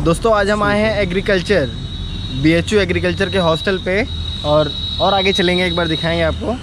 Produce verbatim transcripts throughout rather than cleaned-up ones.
दोस्तों आज हम आए हैं agriculture B H U agriculture के हॉस्टल पे और और आगे चलेंगे, एक बार दिखाएंगे आपको।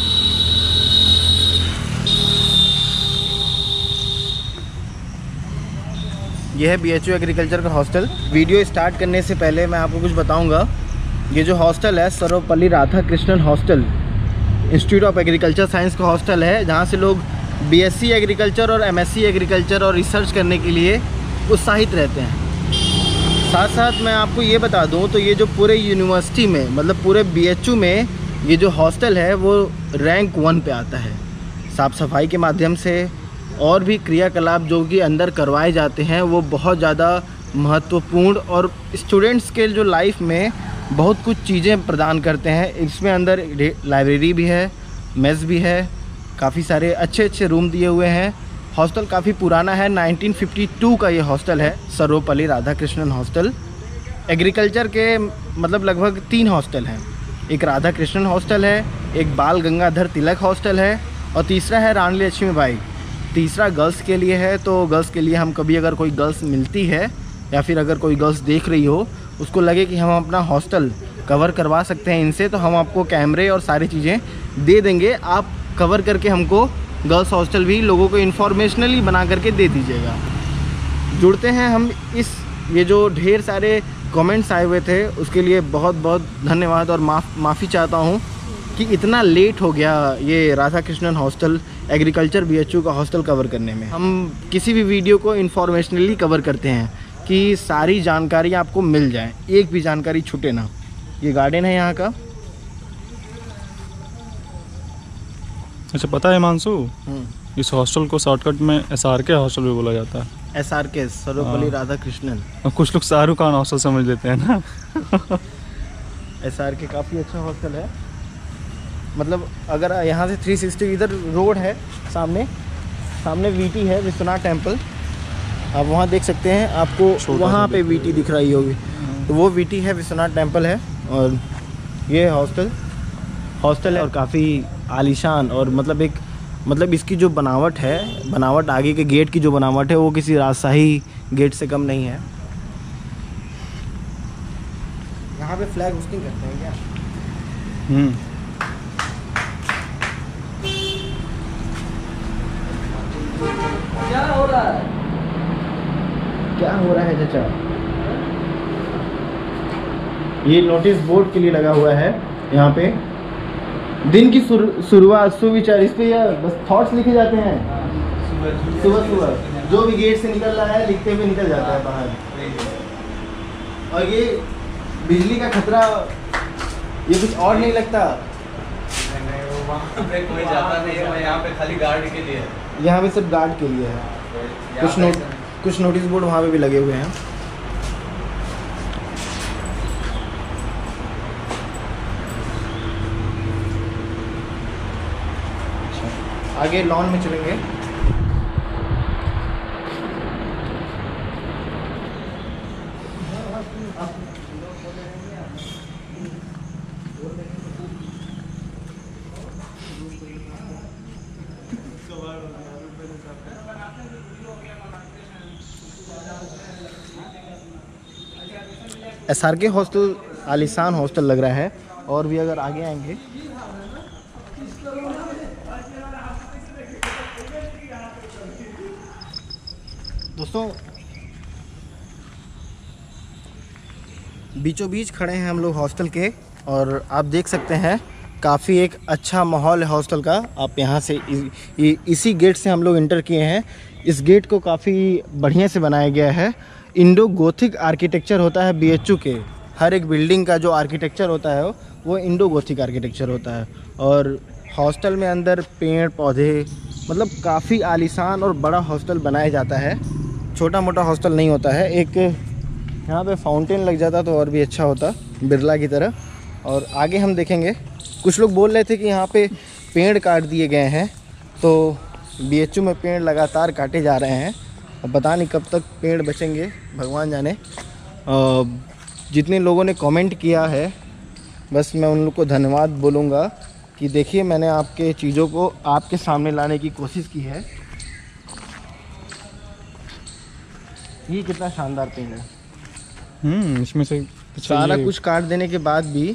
यह है बी एच यू एग्रीकल्चर का हॉस्टल। वीडियो स्टार्ट करने से पहले मैं आपको कुछ बताऊंगा। ये जो हॉस्टल है Sarvepalli Radhakrishnan hostel, institute of agriculture science का हॉस्टल है, जहाँ से लोग बी एस सी एग्रीकल्चर और एम एस सी एग्रीकल्चर और रिसर्च करने के लिए उत्साहित रहते हैं। साथ साथ मैं आपको ये बता दूं तो ये जो पूरे यूनिवर्सिटी में मतलब पूरे बी एच यू में ये जो हॉस्टल है वो रैंक वन पे आता है। साफ़ सफाई के माध्यम से और भी क्रियाकलाप जो कि अंदर करवाए जाते हैं वो बहुत ज़्यादा महत्वपूर्ण और स्टूडेंट्स के जो लाइफ में बहुत कुछ चीज़ें प्रदान करते हैं। इसमें अंदर लाइब्रेरी भी है, मेस भी है, काफ़ी सारे अच्छे अच्छे रूम दिए हुए हैं। हॉस्टल काफ़ी पुराना है, नाइनटीन फिफ्टी टू का ये हॉस्टल है, सर्वपल्ली राधाकृष्णन हॉस्टल। एग्रीकल्चर के मतलब लगभग तीन हॉस्टल हैं, एक राधाकृष्णन हॉस्टल है, एक बाल गंगाधर तिलक हॉस्टल है और तीसरा है रानी लक्ष्मीबाई। तीसरा गर्ल्स के लिए है, तो गर्ल्स के लिए हम कभी अगर कोई गर्ल्स मिलती है या फिर अगर कोई गर्ल्स देख रही हो उसको लगे कि हम अपना हॉस्टल कवर करवा सकते हैं इनसे, तो हम आपको कैमरे और सारी चीज़ें दे देंगे। आप कवर करके हमको गर्ल्स हॉस्टल भी लोगों को इन्फॉर्मेशनली बना करके दे दीजिएगा। जुड़ते हैं हम इस ये जो ढेर सारे कमेंट्स आए हुए थे उसके लिए बहुत बहुत धन्यवाद और माफ़ माफ़ी चाहता हूँ कि इतना लेट हो गया ये Radhakrishnan hostel agriculture B H U का हॉस्टल कवर करने में। हम किसी भी वीडियो को इन्फॉर्मेशनली कवर करते हैं कि सारी जानकारी आपको मिल जाए, एक भी जानकारी छूटे ना। ये गार्डन है यहाँ का। अच्छा, पता है मानसू, इस हॉस्टल को शॉर्टकट में एस आर के हॉस्टल भी बोला जाता है। एस आर के सर्वपल्ली राधाकृष्णन। कुछ लोग शाहरुख खान हॉस्टल समझ लेते हैं ना। एस आर के काफ़ी अच्छा हॉस्टल है। मतलब अगर यहाँ से थ्री सिक्सटी इधर रोड है, सामने सामने वीटी है, विश्वनाथ टेम्पल, आप वहाँ देख सकते हैं। आपको वहाँ पे वीटी दिख रही होगी, तो वो वीटी है, विश्वनाथ टेम्पल है। और ये हॉस्टल हॉस्टल है और काफ़ी आलीशान और मतलब एक मतलब इसकी जो बनावट है, बनावट आगे के गेट की जो बनावट है वो किसी राजशाही गेट से कम नहीं है। यहाँ पे फ्लैग होस्टिंग करते हैं क्या? हम्म क्या हो रहा है? क्या हो रहा है चाचा? ये नोटिस बोर्ड के लिए लगा हुआ है यहाँ पे। दिन की शुरुआत सुविचार, इस पे या बस थॉट्स लिखे जाते हैं। सुबह सुबह जो भी गेट से निकल रहा है लिखते हुए निकल जाता है बाहर। और ये बिजली का खतरा, ये कुछ और नहीं लगता। नहीं, वो वहाँ पे कोई जाता नहीं है, यहाँ पे खाली गार्ड के लिए है। यहाँ पे सिर्फ गार्ड के लिए है। कुछ नोट कुछ नोटिस बोर्ड वहाँ पे भी लगे हुए हैं। आगे लॉन में चलेंगे। एस आर के हॉस्टल आलीशान हॉस्टल लग रहा है। और भी अगर आगे आएंगे दोस्तों, बीचों बीच खड़े हैं हम लोग हॉस्टल के और आप देख सकते हैं काफ़ी एक अच्छा माहौल है हॉस्टल का। आप यहाँ से इ, इसी गेट से हम लोग इंटर किए हैं। इस गेट को काफ़ी बढ़िया से बनाया गया है। इंडो गोथिक आर्किटेक्चर होता है बी एच यू के। हर एक बिल्डिंग का जो आर्किटेक्चर होता है वो इंडो गोथिक आर्किटेक्चर होता है। और हॉस्टल में अंदर पेड़ पौधे मतलब काफ़ी आलीशान और बड़ा हॉस्टल बनाया जाता है। छोटा मोटा हॉस्टल नहीं होता है। एक यहाँ पे फाउंटेन लग जाता तो और भी अच्छा होता, बिरला की तरह। और आगे हम देखेंगे, कुछ लोग बोल रहे थे कि यहाँ पे पेड़ काट दिए गए हैं, तो बी एच यू में पेड़ लगातार काटे जा रहे हैं। अब पता नहीं कब तक पेड़ बचेंगे, भगवान जाने। जितने लोगों ने कमेंट किया है बस मैं उन लोग को धन्यवाद बोलूँगा कि देखिए मैंने आपके चीज़ों को आपके सामने लाने की कोशिश की है। ये कितना शानदार पेड़ है। हम्म इसमें से अच्छा सारा ये कुछ काट देने के बाद भी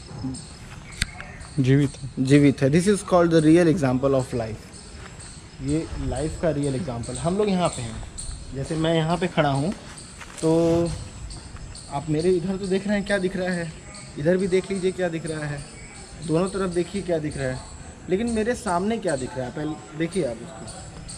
जीवित है। जीवित है। This is called the real example of life. ये लाइफ का रियल एग्जाम्पल। हम लोग यहाँ पे हैं, जैसे मैं यहाँ पे खड़ा हूँ, तो आप मेरे इधर तो देख रहे हैं क्या दिख रहा है, इधर भी देख लीजिए क्या दिख रहा है, दोनों तरफ देखिए क्या दिख रहा है, लेकिन मेरे सामने क्या दिख रहा है पहले देखिए आप उसको।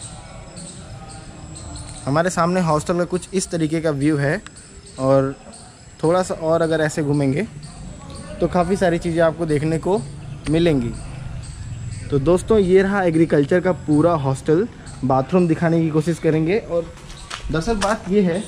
हमारे सामने हॉस्टल का कुछ इस तरीके का व्यू है, और थोड़ा सा और अगर ऐसे घूमेंगे तो काफ़ी सारी चीज़ें आपको देखने को मिलेंगी। तो दोस्तों ये रहा एग्रीकल्चर का पूरा हॉस्टल। बाथरूम दिखाने की कोशिश करेंगे। और दरअसल बात ये है,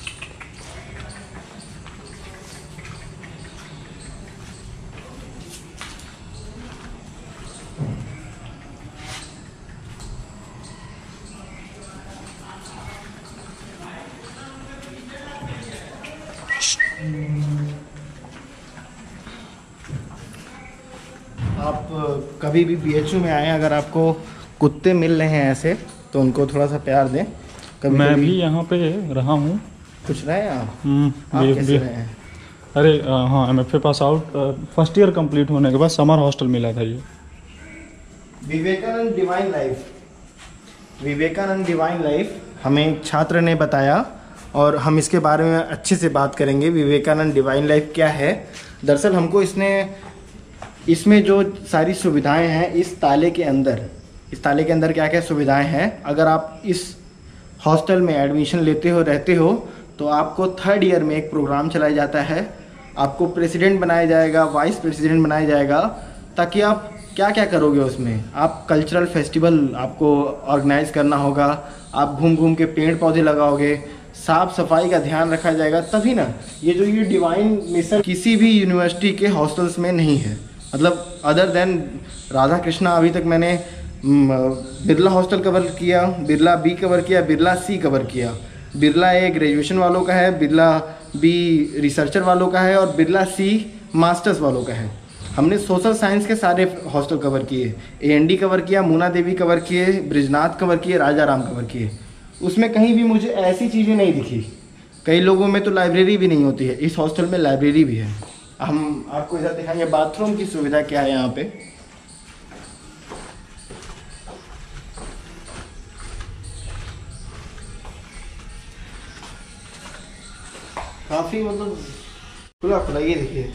आप कभी भी बीएचयू में आए, अगर आपको कुत्ते मिल रहे हैं ऐसे तो उनको थोड़ा सा प्यार दें। कभी मैं कभी भी यहाँ पे रहा हूँ। कुछ रहे हैं आप? हम्म, आप बी- कैसे बी- रहे हैं? अरे अ, हाँ M F A pass out first year complete होने के बाद समर हॉस्टल मिला था ये। Vivekananda divine life, Vivekananda divine life हमें एक छात्र ने बताया, और हम इसके बारे में अच्छे से बात करेंगे। विवेकानंद डिवाइन लाइफ क्या है? दरअसल हमको इसने इसमें जो सारी सुविधाएं हैं इस ताले के अंदर, इस ताले के अंदर क्या क्या सुविधाएं हैं, अगर आप इस हॉस्टल में एडमिशन लेते हो रहते हो तो आपको थर्ड ईयर में एक प्रोग्राम चलाया जाता है। आपको प्रेसिडेंट बनाया जाएगा, वाइस प्रेसिडेंट बनाया जाएगा, ताकि आप क्या क्या करोगे उसमें। आप कल्चरल फेस्टिवल आपको ऑर्गेनाइज करना होगा, आप घूम घूम के पेड़ पौधे लगाओगे, साफ सफाई का ध्यान रखा जाएगा, तभी ना ये जो ये डिवाइन मिशन किसी भी यूनिवर्सिटी के हॉस्टल्स में नहीं है। मतलब अदर देन राधा कृष्णा, अभी तक मैंने बिरला हॉस्टल कवर किया, बिरला बी कवर किया, बिरला सी कवर किया। बिरला ए ग्रेजुएशन वालों का है, बिरला बी रिसर्चर वालों का है, और बिरला सी मास्टर्स वालों का है। हमने सोशल साइंस के सारे हॉस्टल कवर किए, ए एन डी कवर किया, मूना देवी कवर किए, ब्रिजनाथ कवर किए, राजा राम कवर किए। उसमें कहीं भी मुझे ऐसी चीज़ें नहीं दिखी। कई लोगों में तो लाइब्रेरी भी नहीं होती है, इस हॉस्टल में लाइब्रेरी भी है। हम आपको इधर दिखाएंगे बाथरूम की सुविधा क्या है यहाँ पे। काफ़ी मतलब खुला खुला, ये देखिए,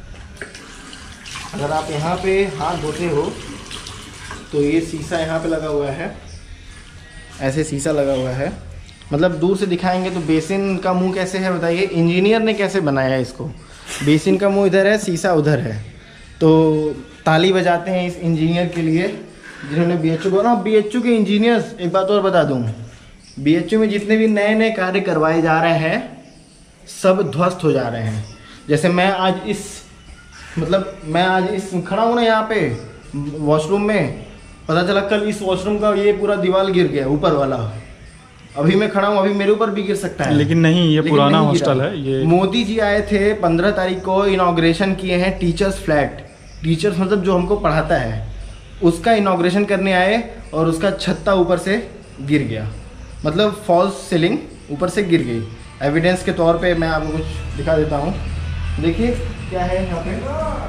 अगर आप यहाँ पे हाथ धोते हो तो ये शीशा यहाँ पे लगा हुआ है, ऐसे शीशा लगा हुआ है। मतलब दूर से दिखाएंगे तो बेसिन का मुंह कैसे है बताइए, इंजीनियर ने कैसे बनाया है इसको। बेसिन का मुंह इधर है, शीशा उधर है। तो ताली बजाते हैं इस इंजीनियर के लिए जिन्होंने बीएचयू को ना, बीएचयू के इंजीनियर्स, एक बात और बता दूं, बीएचयू में जितने भी नए नए कार्य करवाए जा रहे हैं सब ध्वस्त हो जा रहे हैं। जैसे मैं आज इस मतलब मैं आज इस खड़ा हूँ ना यहाँ पे वॉशरूम में, पता चला कल इस वॉशरूम का ये पूरा दीवार गिर गया ऊपर वाला। अभी मैं खड़ा हूँ, अभी मेरे ऊपर भी गिर सकता है। लेकिन नहीं, ये लेकिन पुराना नहीं हॉस्टल गिरा। है ये। मोदी जी आए थे पंद्रह तारीख को, इनॉग्रेशन किए हैं टीचर्स फ्लैट, टीचर्स मतलब जो हमको पढ़ाता है उसका इनॉग्रेशन करने आए, और उसका छत्ता ऊपर से गिर गया, मतलब फॉल्स सीलिंग ऊपर से गिर गई। एविडेंस के तौर पे मैं आपको कुछ दिखा देता हूँ। देखिए क्या है यहाँ पे,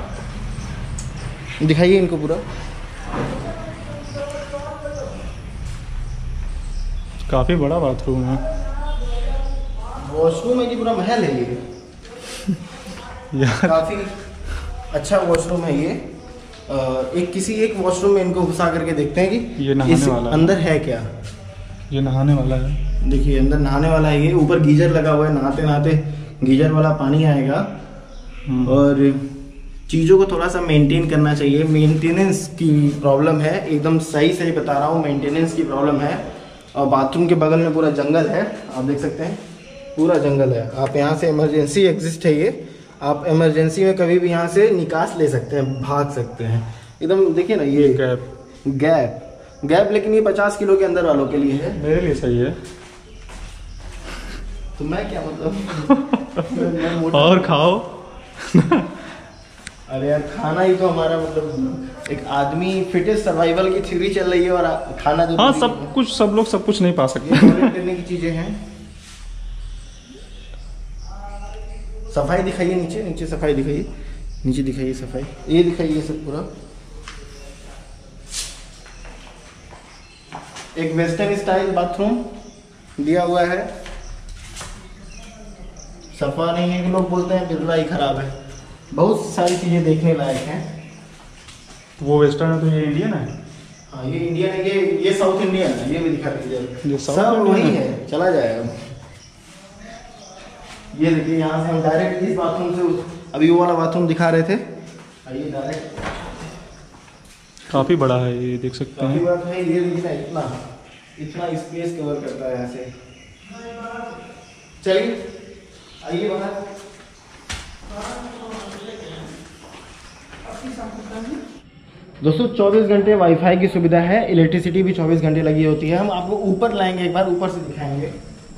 दिखाइए इनको पूरा। काफ़ी बड़ा बाथरूम है। वॉशरूम है कि पूरा महल है ये। यार काफ़ी अच्छा वॉशरूम है ये। अ, एक किसी एक वॉशरूम में इनको घुसा करके देखते हैं कि ये नहाने इस वाला है। अंदर है क्या। ये नहाने वाला है। देखिए अंदर नहाने वाला है ये, ऊपर गीजर लगा हुआ है, नहाते नहाते गीजर वाला पानी आएगा। हम्म। और चीज़ों को थोड़ा सा मेंटेन करना चाहिए, मेंटेनेंस की प्रॉब्लम है, एकदम सही सही बता रहा हूँ, मेंटेनेंस की प्रॉब्लम है। और बाथरूम के बगल में पूरा जंगल है, आप देख सकते हैं पूरा जंगल है। आप यहाँ से इमरजेंसी एग्जिस्ट है ये, आप इमरजेंसी में कभी भी यहाँ से निकास ले सकते हैं, भाग सकते हैं एकदम। देखिए ना ये गैप गैप गैप लेकिन ये पचास किलो के अंदर वालों के लिए है, मेरे लिए सही है। तो मैं क्या मतलब मैं मोटा- और खाओ। अरे यार खाना ही तो हमारा मतलब, एक आदमी फिटेस्ट सर्वाइवल की थ्योरी चल रही है, और आ- खाना जो हाँ सब कुछ, सब लोग सब कुछ नहीं पा सकते। ये टॉयलेट करने की चीजें हैं। सफाई दिखाइए, नीचे नीचे सफाई दिखाइए, नीचे दिखाइए सफाई, ये दिखाइए सब पूरा। एक वेस्टर्न स्टाइल बाथरूम दिया हुआ है, सफा नहीं है कि लोग बोलते हैं बिरला ही खराब है। बहुत सारी चीज़ें देखने लायक हैं। वो वेस्टर्न है तो ये इंडियन है। हाँ ये इंडियन है, ये ये साउथ इंडियन है, ये भी दिखा दीजिए। ये साउथ सब इंडियन वही है। है, चला जाएगा। ये देखिए यहाँ से हम डायरेक्ट इस बाथरूम से उस अभी वो वाला बाथरूम दिखा रहे थे, आइए डायरेक्ट। काफ़ी बड़ा है ये, देख सकते काफी हैं। बात है, ये देखिए ना इतना इतना स्पेस कवर करता है यहाँ से। चलिए आइए बाहर। दोस्तों चौबीस घंटे वाईफाई की सुविधा है, इलेक्ट्रिसिटी भी चौबीस घंटे लगी होती है। हम आपको ऊपर लाएंगे, एक बार ऊपर से दिखाएंगे।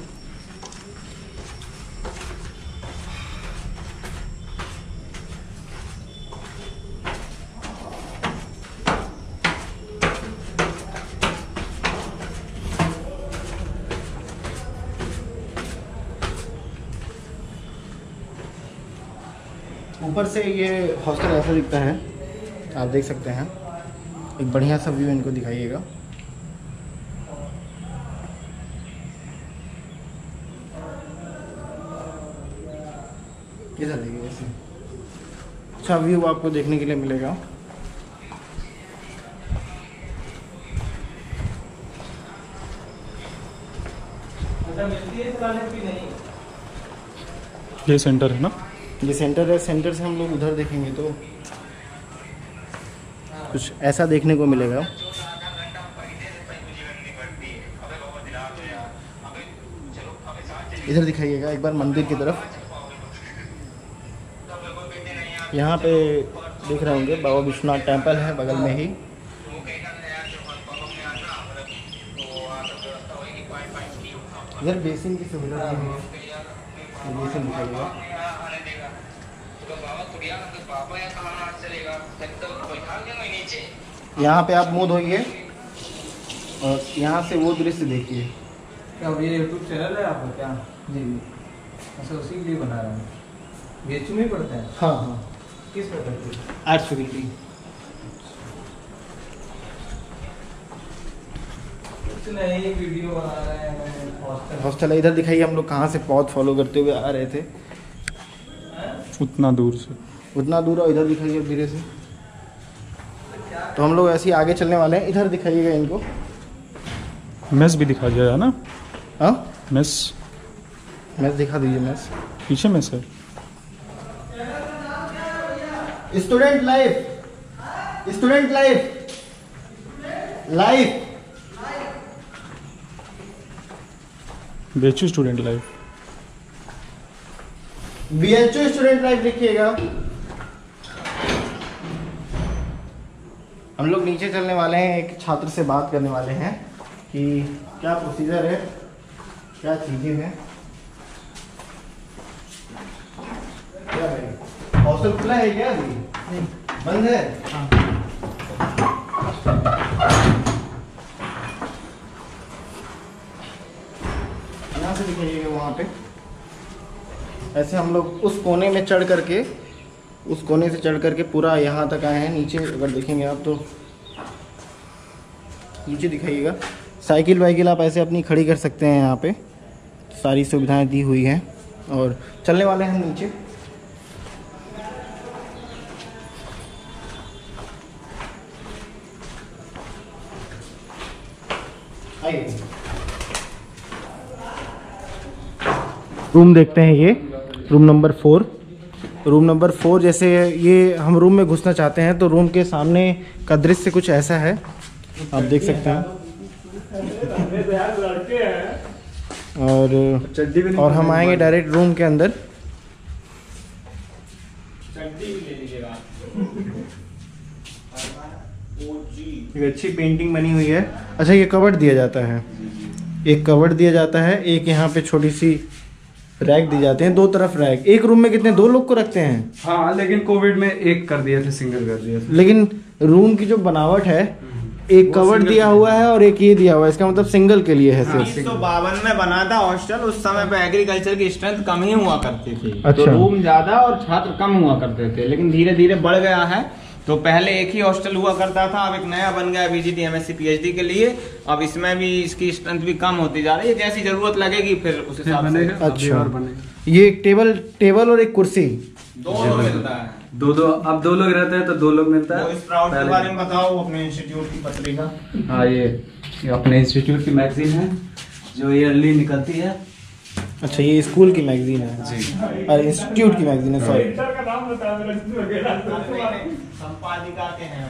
ऊपर से ये हॉस्टल ऐसा दिखता है, आप देख सकते हैं। एक बढ़िया सा व्यू इनको दिखाइएगा। इधर देखिए, ऐसे अच्छा व्यू आपको देखने के लिए मिलेगा। ये सेंटर है ना? ये सेंटर है, सेंटर से हम लोग उधर देखेंगे तो कुछ ऐसा देखने को मिलेगा। इधर दिखाइएगा एक बार मंदिर की तरफ। यहाँ पे देख रहे होंगे बाबा विश्वनाथ टेम्पल है बगल में ही। इधर बेसिन की सुविधा भी है, बेसिन दिखाइएगा। यहाँ पे आप मुँह धोइए और यहाँ से वो दृश्य देखिए। क्या ये यूट्यूब चैनल है आपका क्या? जी जी, अच्छा उसी के लिए बना रहा हूँ। बीएचयू में पढ़ते हैं? हाँ हाँ, किस में पढ़ते हैं? Arts faculty. कुछ नहीं, वीडियो बना रहे हैं हॉस्टल। हॉस्टल है, इधर दिखाइए। हम लोग कहाँ से पौध फॉलो करते हुए आ रहे थे, उतना दूर से। उतना दूर, और इधर दिखाइए धीरे से। तो हम लोग ऐसे ही आगे चलने वाले हैं। इधर दिखाइएगा इनको। मेस भी दिखा दिया है ना? हाँ मेस, मैच दिखा दीजिए। मैच पीछे मेस है। Student life, student life, life बेचू student life. BHU student life लिखिएगा। हम लोग नीचे चलने वाले हैं, एक छात्र से बात करने वाले हैं कि क्या प्रोसीजर है, क्या चीजें हैं। क्या है, हॉस्टल खुला है क्या अभी? नहीं, बंद है। हाँ। यहाँ से दिखाइएगा वहाँ पे। ऐसे हम लोग उस कोने में चढ़ करके, उस कोने से चढ़ करके पूरा यहाँ तक आए हैं। नीचे अगर देखेंगे आप तो नीचे दिखाइएगा। साइकिल वाइकिल आप ऐसे अपनी खड़ी कर सकते हैं, यहाँ पे सारी सुविधाएं दी हुई हैं। और चलने वाले हैं नीचे। आइए, रूम देखते हैं। ये room number four, room number four. जैसे ये हम रूम में घुसना चाहते हैं तो रूम के सामने का दृश्य कुछ ऐसा है, आप देख सकते हैं। और और हम आएंगे डायरेक्ट रूम के अंदर। एक अच्छी पेंटिंग बनी हुई है। अच्छा, ये कवर्ड दिया जाता है, एक कवर्ड दिया जाता है, एक यहाँ पे छोटी सी रैक दी जाते हैं, दो तरफ रैक। एक रूम में कितने, दो लोग को रखते हैं? हाँ, लेकिन कोविड में एक कर दिए थे, सिंगल कर दिए थे। लेकिन रूम की जो बनावट है एक कवर दिया हुआ है और एक ये दिया हुआ है, इसका मतलब सिंगल के लिए है सिर्फ। उन्नीस सौ बावन में बना था हॉस्टल। उस समय पे एग्रीकल्चर की स्ट्रेंथ कम ही हुआ करती थी। अच्छा। तो रूम ज्यादा और छात्र कम हुआ करते थे, लेकिन धीरे धीरे बढ़ गया है। तो पहले एक ही हॉस्टल हुआ करता था, अब एक नया बन गया बीजीटी एमएससी पीएचडी के लिए। अब इसमें भी इसकी स्ट्रेंथ भी कम होती जा रही है, जैसी जरूरत लगेगी फिर उस हिसाब से। अच्छा, ये एक टेबल टेबल और एक कुर्सी दोनों मिलता है। दो दो अब दो लोग रहते हैं तो दो लोग मिलता तो है। स्प्राउट के बारे में बताओ, अपने इंस्टीट्यूट की पत्रिका। हाँ, ये ये अपने इंस्टीट्यूट की मैगजीन है जो ईयरली निकलती है। अच्छा, ये स्कूल की मैगजीन है जी, और इंस्टीट्यूट की मैगजीन है, सॉरी। संपादिका के हैं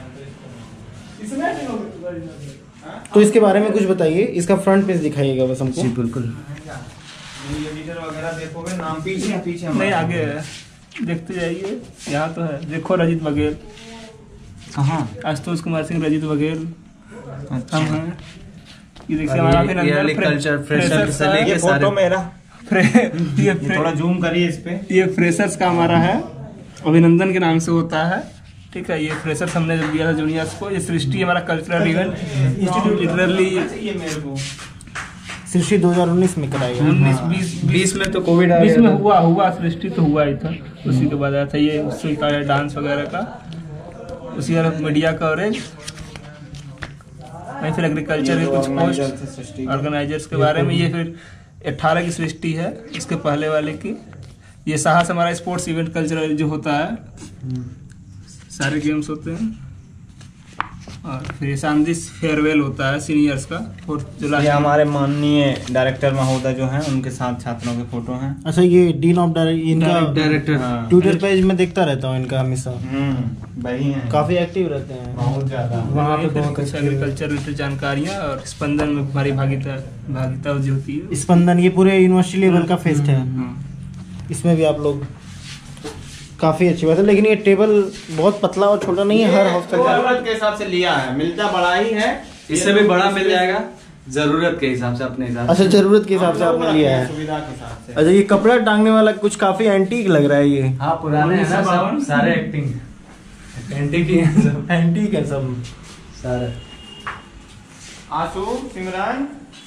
तो इसके बारे में कुछ बताइए, इसका फ्रंट पेज दिखाइएगा बस हमको। जी बिल्कुल। एडिटर वगैरह देखोगे, नाम पीछे पीछे नहीं आगे है, देखते जाइए। यहाँ तो है, देखो रजित बघेल, कहाँ? आशुतोष कुमार सिंह, रजित बघेल हम हैं। ये देखिए और हमारा ये- अभिनंदन ये agriculture फ्रेशर्स freshers से का- लेके ये सारे- फोटो मेरा। फ्रे- ये ये फ्रे- थोड़ा जूम करिए इस पे। ये फ्रेशर्स का हमारा है, अभिनंदन के नाम से होता है। ठीक है, ये फ्रेशर्स हमने जब दिया था जूनियर्स को। ये सृष्टि हमारा कल्चरल इवेंट लिटरली ये मेरे को सृष्टि दो हज़ार उन्नीस में कराया गया। उन्नीस बीस बीस में तो कोविड आ बीस गया में था। हुआ हुआ सृष्टि तो हुआ ही था। उसी के बाद आया था ये, उसी का डांस वगैरह का, उसी का मीडिया कवरेज। मैं फिर एग्रीकल्चर के कुछ पोस्ट ऑर्गेनाइजर्स के बारे में। ये फिर अट्ठारह की सृष्टि है, इसके पहले वाले की। ये साहस हमारा स्पोर्ट्स इवेंट कल्चरल जो होता है, सारे गेम्स होते हैं। और फिर शांति फेयरवेल होता है सीनियर्स का, फोर्थ ये जुलाई। हमारे माननीय डायरेक्टर महोदय जो हैं, उनके साथ छात्रों के फोटो हैं। अच्छा, ये डीन ऑफ डायरेक्ट इनका डायरेक्टर हाँ। ट्विटर पेज में देखता रहता हूँ इनका हमेशा, हम्म, वही हैं। काफी एक्टिव रहते हैं। बहुत ज्यादा। वहाँ पे फिर बहुत कुछ अच्छी- एग्रीकल्चर रिलेटेड जानकारियाँ और स्पंदन में हमारी भागीदार भागीदार जो होती है। स्पंदन, ये पूरे यूनिवर्सिटी लेवल का फेस्ट है, हाँ। इसमें भी आप लोग काफी अच्छी बात है। लेकिन ये टेबल बहुत पतला और छोटा नहीं है, हर हॉस्टल का। जरूरत के हिसाब से लिया है, मिलता बड़ा ही है। इससे भी बड़ा मिल जाएगा जरूरत के हिसाब से, अपने हिसाब अच्छा, जरूरत के हिसाब से आपने लिया है। सुविधा के हिसाब से। अच्छा, ये कपड़ा टांगने वाला कुछ काफी एंटीक लग रहा है ये। हाँ, पुराने हैं ना सब, सारे एक्टिंग एंटी की हैं सब, एंटीक है सब सारे। आशु, सिमरन,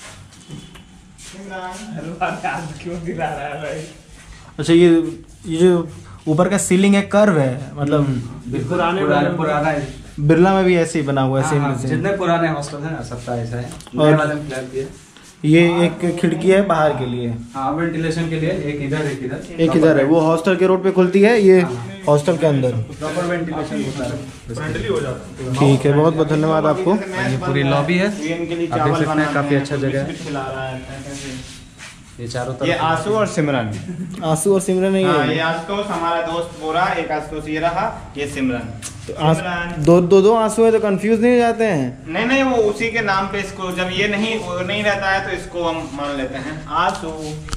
सिमरन। क्यों गिरा रहा है भाई? अच्छा, ये ये जो ऊपर का सीलिंग है कर्व है, मतलब बिल्कुल पुराने पुराने वाले- पुराना है। बिरला में भी ऐसे ही बना हुआ है, हाँ, सेम हाँ, टू सेम। जितने पुराने हॉस्टल हैं सबका ऐसा है। और- नए वाले में फ्लैट भी है। ये एक खिड़की है बाहर के लिए, हाँ, वेंटिलेशन के लिए एक इधर एक इधर। एक इधर है, वो हॉस्टल के रोड पे खुलती है, ये हॉस्टल के अंदर। प्रॉपर वेंटिलेशन होता है। ठीक है, बहुत बहुत धन्यवाद आपको। ये पूरी लॉबी है, ये इनके लिए आप देख चावल सकते हैं, बनाते काफी हैं, अच्छा कोई जगह है। बिस्किट खिला रहा है, ऐसे। ये चारों तरफ। ये आशु और सिमरन। आंसू और सिमरन नहीं हाँ, ये है, आशुतोष हमारा दोस्त बोरा, एक आशुतोष ये रहा, ये सिमरन। तो आंस- सिमरन। दो दो दो आंसू है तो कंफ्यूज नहीं हो जाते हैं? नहीं नहीं, वो उसी के नाम पे इसको, जब ये नहीं वो नहीं रहता है तो इसको हम मान लेते हैं आशु।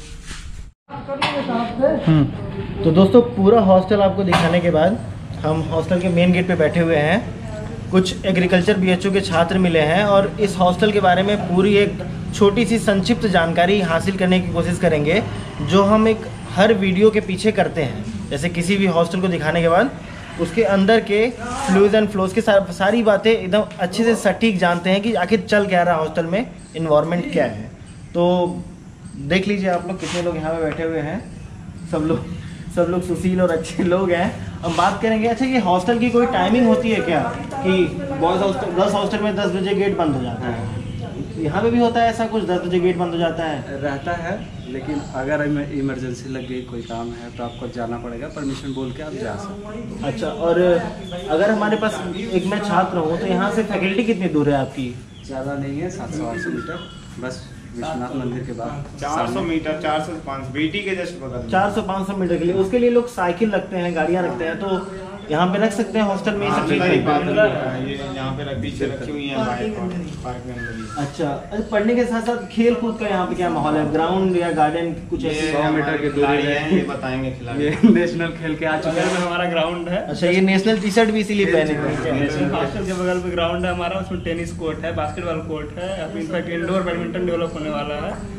हम्म तो दोस्तों, पूरा हॉस्टल आपको दिखाने के बाद हम हॉस्टल के मेन गेट पे बैठे हुए हैं। कुछ एग्रीकल्चर बीएचयू के छात्र मिले हैं और इस हॉस्टल के बारे में पूरी एक छोटी सी संक्षिप्त जानकारी हासिल करने की कोशिश करेंगे, जो हम एक हर वीडियो के पीछे करते हैं। जैसे किसी भी हॉस्टल को दिखाने के बाद उसके अंदर के फ्लूइड्स एंड फ्लोज की सा, सारी बातें एकदम अच्छे से सटीक जानते हैं कि आखिर चल क्या रहा है हॉस्टल में, इन्वायरमेंट क्या है। तो देख लीजिए आप लोग कितने लोग यहाँ पे बैठे हुए हैं। सब लोग सब लोग सुशील और अच्छे लोग हैं। अब बात करेंगे, अच्छा ये हॉस्टल की कोई टाइमिंग होती है क्या कि बॉयज़ हॉस्टल गर्ल्स हॉस्टल में दस बजे गेट बंद हो जाता है, यहाँ पे भी होता है ऐसा कुछ, दस बजे गेट बंद हो जाता है? रहता है, लेकिन अगर इमरजेंसी लग गई, कोई काम है तो आपको जाना पड़ेगा, परमिशन बोल के आप जा सकते हैं। अच्छा, और अगर हमारे पास एक मैं छात्र हूँ तो यहाँ से फैकल्टी कितनी दूर है आपकी? ज़्यादा नहीं है, सात सौ आठ सौ मीटर बस, विश्वनाथ मंदिर के बाद चार सौ मीटर, चार सौ पाँच बीटी के जस्ट बगल। चार सौ पाँच सौ मीटर के लिए, उसके लिए लोग साइकिल रखते हैं, गाड़ियाँ रखते हैं, तो यहाँ पे रख सकते हैं हॉस्टल में ये सब चीज़ें? ये यहाँ पे रख- पीछे रखी हुई है बाइक और पार्क में अंदर ही। अच्छा, अरे पढ़ने के साथ साथ खेल कूद का यहाँ पे क्या माहौल है? ग्राउंड या गार्डन कुछ ये ऐसे? सौ मीटर हमारे की दूरी खिलाड़ी है। हैं, ये बताएंगे खिलाड़ी। ये नेशनल खेल के आ चुके बगल में हैं। हमारा ग्राउंड है। अच्छा, ये नेशनल टी शर्ट भी इसीलिए पहने हुए हैं क्या? हॉस्टल के बगल में ग्राउंड है हमारा, उसमें टेनिस कोर्ट है, बास्केटबॉल कोर्ट है, इनफैक्ट इंडोर बैडमिंटन डेवलप होने वाला है।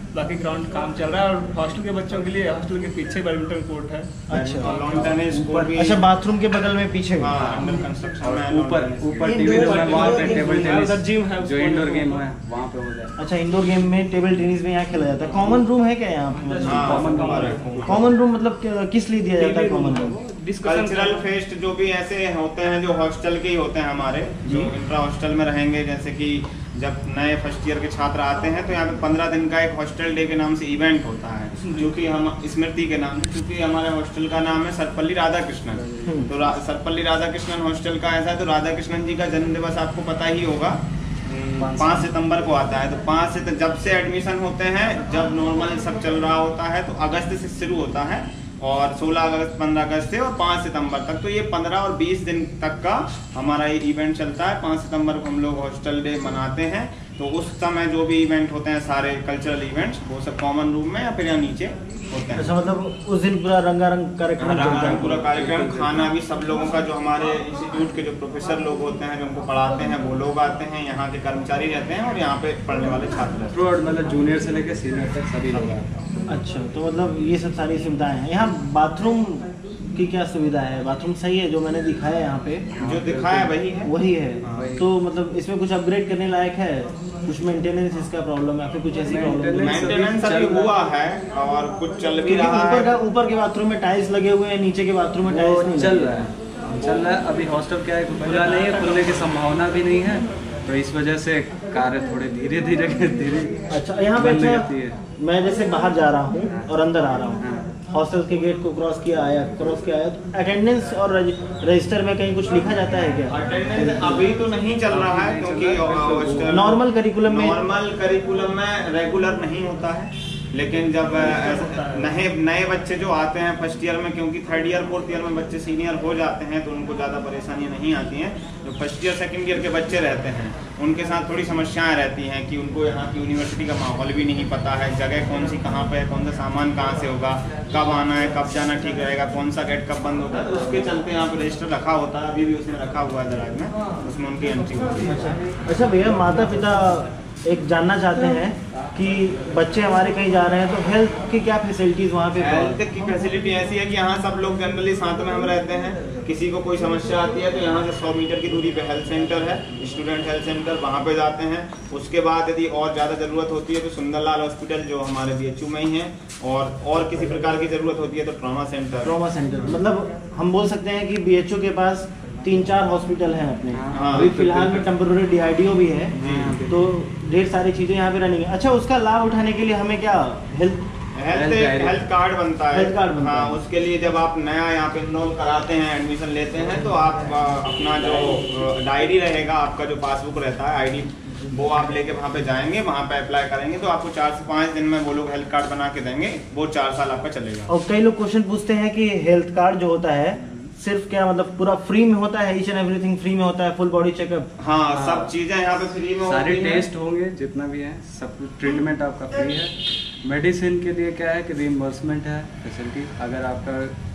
बाकी ग्राउंड काम चल रहा है। और हॉस्टल के बच्चों के लिए हॉस्टल के पीछे बैडमिंटन कोर्ट है। अच्छा लॉन टेनिस कोर्ट भी, अच्छा बाथरूम के बगल में पीछे हाँ, अंडर कंस्ट्रक्शन है। ऊपर ऊपर इंडोर टीवी रूम है, वहाँ पे इंडोर टेबल उधर टेनिस जिम है, जो इंडोर गेम है वहाँ पे हो जाए। अच्छा इंडोर गेम में टेबल टेनिस में यहाँ खेला जाता है। कॉमन रूम है क्या यहाँ पे? हाँ, कॉमन हमारे कॉमन रूम मतलब कि- किस लिए दिया जाता है कॉमन रूम? कल्चरल फेस्ट जो भी ऐसे होते हैं जो हॉस्टल के ही होते हैं हमारे, जो इंट्रा हॉस्टल में रहेंगे, जैसे कि जब नए फर्स्ट ईयर के छात्र आते हैं तो यहाँ पे पंद्रह दिन का एक हॉस्टल डे के नाम से इवेंट होता है, जो कि हम स्मृति के नाम से, क्योंकि हमारे हॉस्टल का नाम है सरपल्ली राधा कृष्णन। तो रा, सरपल्ली राधा कृष्णन हॉस्टल का ऐसा है, तो राधा कृष्णन जी का जन्म दिवस आपको पता ही होगा, पाँच सितंबर को आता है। तो पाँच से जब से एडमिशन होते हैं, जब नॉर्मल सब चल रहा होता है, तो अगस्त से शुरू होता है और सोलह अगस्त पंद्रह अगस्त से और पाँच सितंबर तक, तो ये पंद्रह और बीस दिन तक का हमारा ये इवेंट चलता है। पाँच सितंबर को हम लोग हॉस्टल डे मनाते हैं, तो उस समय जो भी इवेंट होते हैं सारे कल्चरल इवेंट्स, वो सब कॉमन रूम में या फिर यहाँ नीचे होते हैं। अच्छा मतलब उस दिन पूरा रंगारंग कार्यक्रम चलता है? पूरा कार्यक्रम, खाना भी सब लोगों का, जो हमारे इंस्टीट्यूट के जो प्रोफेसर लोग होते हैं जो हमको पढ़ाते हैं वो लोग आते हैं, यहाँ के कर्मचारी रहते हैं और यहाँ पे पढ़ने वाले छात्र रहते हैं। मतलब जूनियर से लेकर सीनियर तक सभी लोग आते हैं। अच्छा तो मतलब ये सब सारी सुविधाएं हैं। यहाँ बाथरूम की क्या सुविधा है? बाथरूम सही है जो मैंने दिखाया यहाँ पे? जो दिखाया वही है, वही है। तो मतलब इसमें कुछ अपग्रेड करने लायक है? कुछ मेंटेनेंस इसका प्रॉब्लम है, फिर कुछ ऐसी प्रॉब्लम? मेंटेनेंस अभी हुआ है और कुछ चल भी रहा ऊपर का है। ऊपर के बाथरूम में टाइल्स लगे हुए हैं, नीचे के बाथरूम में टाइल्स नहीं चल लगे। रहा है चल रहा है अभी हॉस्टल क्या है, खुला नहीं है, खुलने की संभावना भी नहीं है, तो इस वजह से कार्य थोड़े धीरे धीरे धीरे। अच्छा यहाँ पे बनने अच्छा लगती है। मैं जैसे बाहर जा रहा हूँ और अंदर आ रहा हूँ, हॉस्टल के गेट को क्रॉस किया आया क्रॉस किया आया, तो अटेंडेंस और रजिस्टर में कहीं कुछ लिखा जाता है क्या? अटेंडेंस अभी तो नहीं चल रहा है, क्योंकि नॉर्मल करिकुलम में नॉर्मल करिकुलम में रेगुलर नहीं होता है। लेकिन जब नए नए बच्चे जो आते हैं फर्स्ट ईयर में, क्योंकि थर्ड ईयर फोर्थ ईयर में बच्चे सीनियर हो जाते हैं तो उनको ज़्यादा परेशानियां नहीं आती हैं। जो फर्स्ट ईयर सेकंड ईयर के बच्चे रहते हैं उनके साथ थोड़ी समस्याएं रहती हैं कि उनको यहाँ की यूनिवर्सिटी का माहौल भी नहीं पता है, जगह कौन सी कहाँ पे है, कौन सा सामान कहाँ से होगा, कब आना है, कब जाना ठीक रहेगा, कौन सा गेट कब बंद होगा। तो उसके चलते यहाँ पे रजिस्टर रखा होता है, अभी भी उसमें रखा हुआ है दराज में, उसमें उनकी एंट्री होती है। अच्छा भैया माता पिता एक जानना चाहते हैं कि बच्चे हमारे कहीं जा रहे हैं तो हेल्थ की क्या फैसिलिटीज वहाँ पे? हेल्थ की फैसिलिटी ऐसी है कि यहाँ सब लोग जनरली साथ में हम रहते हैं, किसी को कोई समस्या आती है तो यहाँ से सौ मीटर की दूरी पे हेल्थ सेंटर है, स्टूडेंट हेल्थ सेंटर, वहाँ पे जाते हैं। उसके बाद यदि और ज़्यादा ज़रूरत होती है तो सुंदरलाल हॉस्पिटल जो हमारे बी एच यू में ही है, और और किसी प्रकार की ज़रूरत होती है तो ट्रॉमा सेंटर। ट्रॉमा सेंटर मतलब हम बोल सकते हैं कि बी एच यू के पास तीन चार हॉस्पिटल हैं अपने। हाँ, अभी फिलहाल में temporary D I D O भी है, तो ढेर सारी चीज़ें यहाँ पे रनिंग है। अच्छा उसका लाभ उठाने के लिए हमें क्या हेल्थ हेल्थ हेल्थ कार्ड बनता है? हेल्थ कार्ड बनता हाँ, है। उसके लिए जब आप नया यहाँ पे इनरोल कराते हैं, एडमिशन लेते हैं, तो आप आ, अपना जो डायरी रहेगा, आपका जो पासबुक रहता है आईडी, वो आप लेके वहाँ पे जाएंगे, वहाँ पे अप्लाई करेंगे तो आपको चार से पाँच दिन में वो लोग हेल्थ कार्ड बना के देंगे, वो चार साल आपका चलेगा। और कई लोग क्वेश्चन पूछते हैं कि हेल्थ कार्ड जो होता है सिर्फ क्या मतलब पूरा फ्री में होता है, ईच एंड एवरीथिंग फ्री में होता है, फुल बॉडी चेकअप? हाँ, सब चीजें यहाँ पे फ्री में सारे होती हैं। टेस्ट होंगे जितना भी है, सब ट्रीटमेंट आपका फ्री है। मेडिसिन के लिए क्या है कि रिइम्बर्समेंट है फैसिलिटी, अगर आपका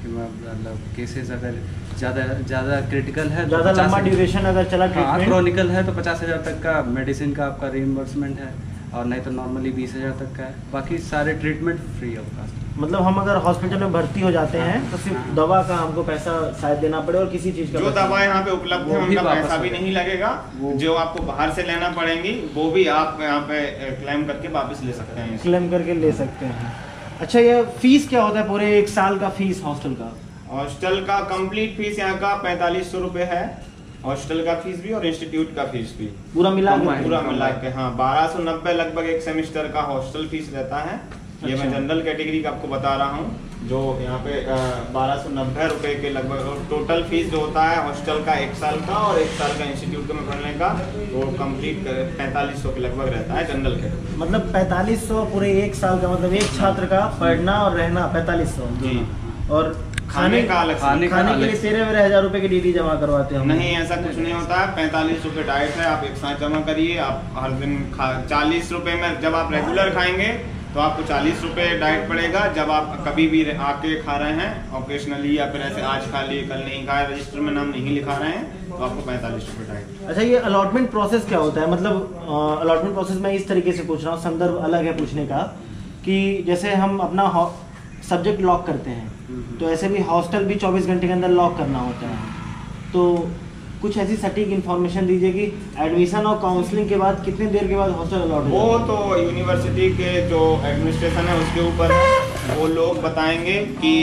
मतलब केसेस अगर ज़्यादा ज़्यादा क्रिटिकल है, ज़्यादा लंबा ड्यूरेशन अगर चला ट्रीटमेंट, क्रॉनिकल है तो पचास हज़ार तक का मेडिसिन का आपका रिइम्बर्समेंट है, और नहीं तो नॉर्मली बीस हज़ार तक का है। बाकी सारे ट्रीटमेंट फ्री ऑफ कास्ट। मतलब हम अगर हॉस्पिटल में भर्ती हो जाते हैं तो सिर्फ दवा का हमको पैसा शायद देना पड़े और किसी चीज़ का जो दवा यहाँ पे उपलब्ध है वो भी उनका वापस पैसा भी होगा। नहीं लगेगा, जो आपको बाहर से लेना पड़ेंगी वो भी आप यहाँ पे क्लेम करके वापस ले सकते हैं। क्लेम करके ले सकते हैं। अच्छा ये फीस क्या होता है पूरे एक साल का फीस हॉस्टल का? हॉस्टल का कंप्लीट फीस यहाँ का पैंतालीस सौ रुपये है, हॉस्टल का फीस भी और इंस्टीट्यूट का फीस भी पूरा मिला के? पूरा मिला के हाँ, बारह सौ नब्बे लगभग एक सेमेस्टर का हॉस्टल फीस रहता है। ये मैं अच्छा। जनरल कैटेगरी का आपको बता रहा हूँ, जो यहाँ पे बारह सौ नब्बे रुपये के लगभग टोटल फीस जो होता है हॉस्टल का एक साल का और एक साल का इंस्टीट्यूट में भरने का, वो कंप्लीट पैंतालीस सौ के लगभग रहता है जनरल कैटेगरी। मतलब पैंतालीस सौ पूरे एक साल का, मतलब एक छात्र का पढ़ना और रहना पैंतालीस सौ जी, और खाने का अलग से। खाने का खाने के अलग लिए से। तेरह तेरह हजार रुपए की डी डी जमा करवाते हैं? नहीं, ऐसा कुछ नहीं होता है। पैंतालीस रुपये डाइट है, आप एक साथ जमा करिए, आप हर दिन खा चालीस रुपये में जब आप रेगुलर खाएंगे तो आपको चालीस रुपये डाइट पड़ेगा। जब आप कभी भी आके खा रहे हैं ऑकेशनली या फिर ऐसे आज खा लिए कल नहीं खाए, रजिस्टर में नाम नहीं लिखा रहे हैं, तो आपको पैंतालीस रुपये डाइट। अच्छा ये अलॉटमेंट प्रोसेस क्या होता है? मतलब अलॉटमेंट प्रोसेस मैं इस तरीके से पूछ रहा हूँ, संदर्भ अलग है पूछने का कि जैसे हम अपना सब्जेक्ट लॉक करते हैं तो ऐसे भी हॉस्टल भी चौबीस घंटे के अंदर लॉक करना होता है, तो कुछ ऐसी सटीक इन्फॉर्मेशन दीजिए कि एडमिशन और काउंसलिंग के बाद कितने देर के बाद हॉस्टल अलॉट हो? वो तो यूनिवर्सिटी के जो एडमिनिस्ट्रेशन है उसके ऊपर है, वो लोग बताएंगे कि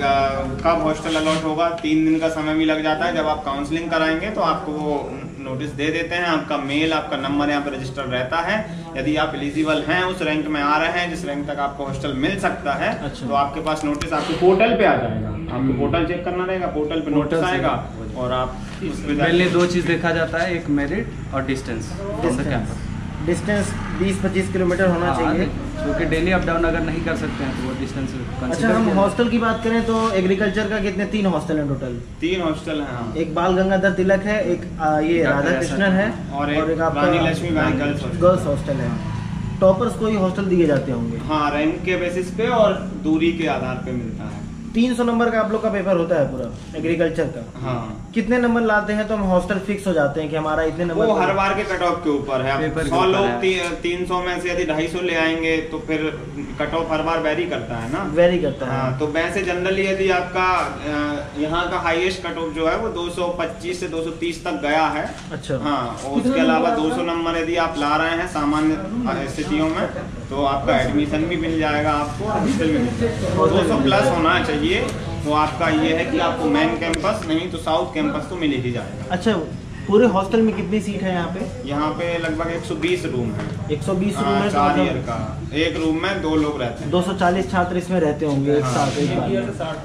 कब हॉस्टल अलॉट होगा। तीन दिन का समय भी लग जाता है। जब आप काउंसलिंग कराएंगे तो आपको वो नोटिस दे देते हैं, आपका मेल आपका नंबर यहाँ पर रजिस्टर रहता है। यदि आप एलिजिबल हैं, उस रैंक में आ रहे हैं जिस रैंक तक आपको हॉस्टल मिल सकता है, अच्छा। तो आपके पास नोटिस आपके पोर्टल पे आ जाएगा। आपको पोर्टल चेक करना रहेगा, पोर्टल पे नोटिस आएगा और आप उस पे पहले दो चीज़ देखा जाता है, एक मेरिट और distance from the campus. Distance बीस पच्चीस किलोमीटर होना चाहिए, क्योंकि डेली अप डाउन अगर नहीं कर सकते हैं तो वो डिस्टेंस अच्छा हम हॉस्टल की बात करें तो एग्रीकल्चर का कितने तीन हॉस्टल हैं टोटल? तीन हॉस्टल हैं हाँ। एक बाल गंगाधर तिलक है, एक आ, ये राधा कृष्णन है और एक Rani Laxmibai girls hostel. Girls hostel है। टॉपर्स को ही हॉस्टल दिए जाते होंगे? हाँ, रैंक के बेसिस पे और दूरी के आधार पे मिलता है। तीन सौ नंबर का आप लोग का पेपर होता है पूरा एग्रीकल्चर का? हाँ। कितने नंबर लाते हैं तो हम हॉस्टल फिक्स हो जाते हैं कि हमारा इतने नंबर? वो हर बार के कट ऑफ के ऊपर है। सौ लोग ती, तीन सौ में से यदि ढाई सौ ले आएंगे तो फिर कट ऑफ हर बार वेरी करता है ना, वेरी करता है। हाँ, तो वैसे जनरली यदि आपका यहाँ का हाईएस्ट कट ऑफ जो है वो दो सौ पच्चीस से दो सौ तीस तक गया है। अच्छा हाँ, और उसके अलावा दो सौ नंबर यदि आप ला रहे हैं सामान्य स्थितियों में तो आपका एडमिशन भी मिल जाएगा, आपको हॉस्टल भी मिल जाएगा। दो सौ प्लस होना चाहिए तो आपका ये है कि आपको मेन कैंपस नहीं तो साउथ कैंपस तो मिल ही जाएगा। अच्छा, पूरे हॉस्टल में कितनी सीट है यहाँ पे? यहाँ पे लगभग एक सौ बीस रूम है। एक सौ बीस रूम है, चार ईयर का एक रूम में दो लोग रहते हैं। दो सौ चालीस छात्र इसमें रहते होंगे एक साथ एक बार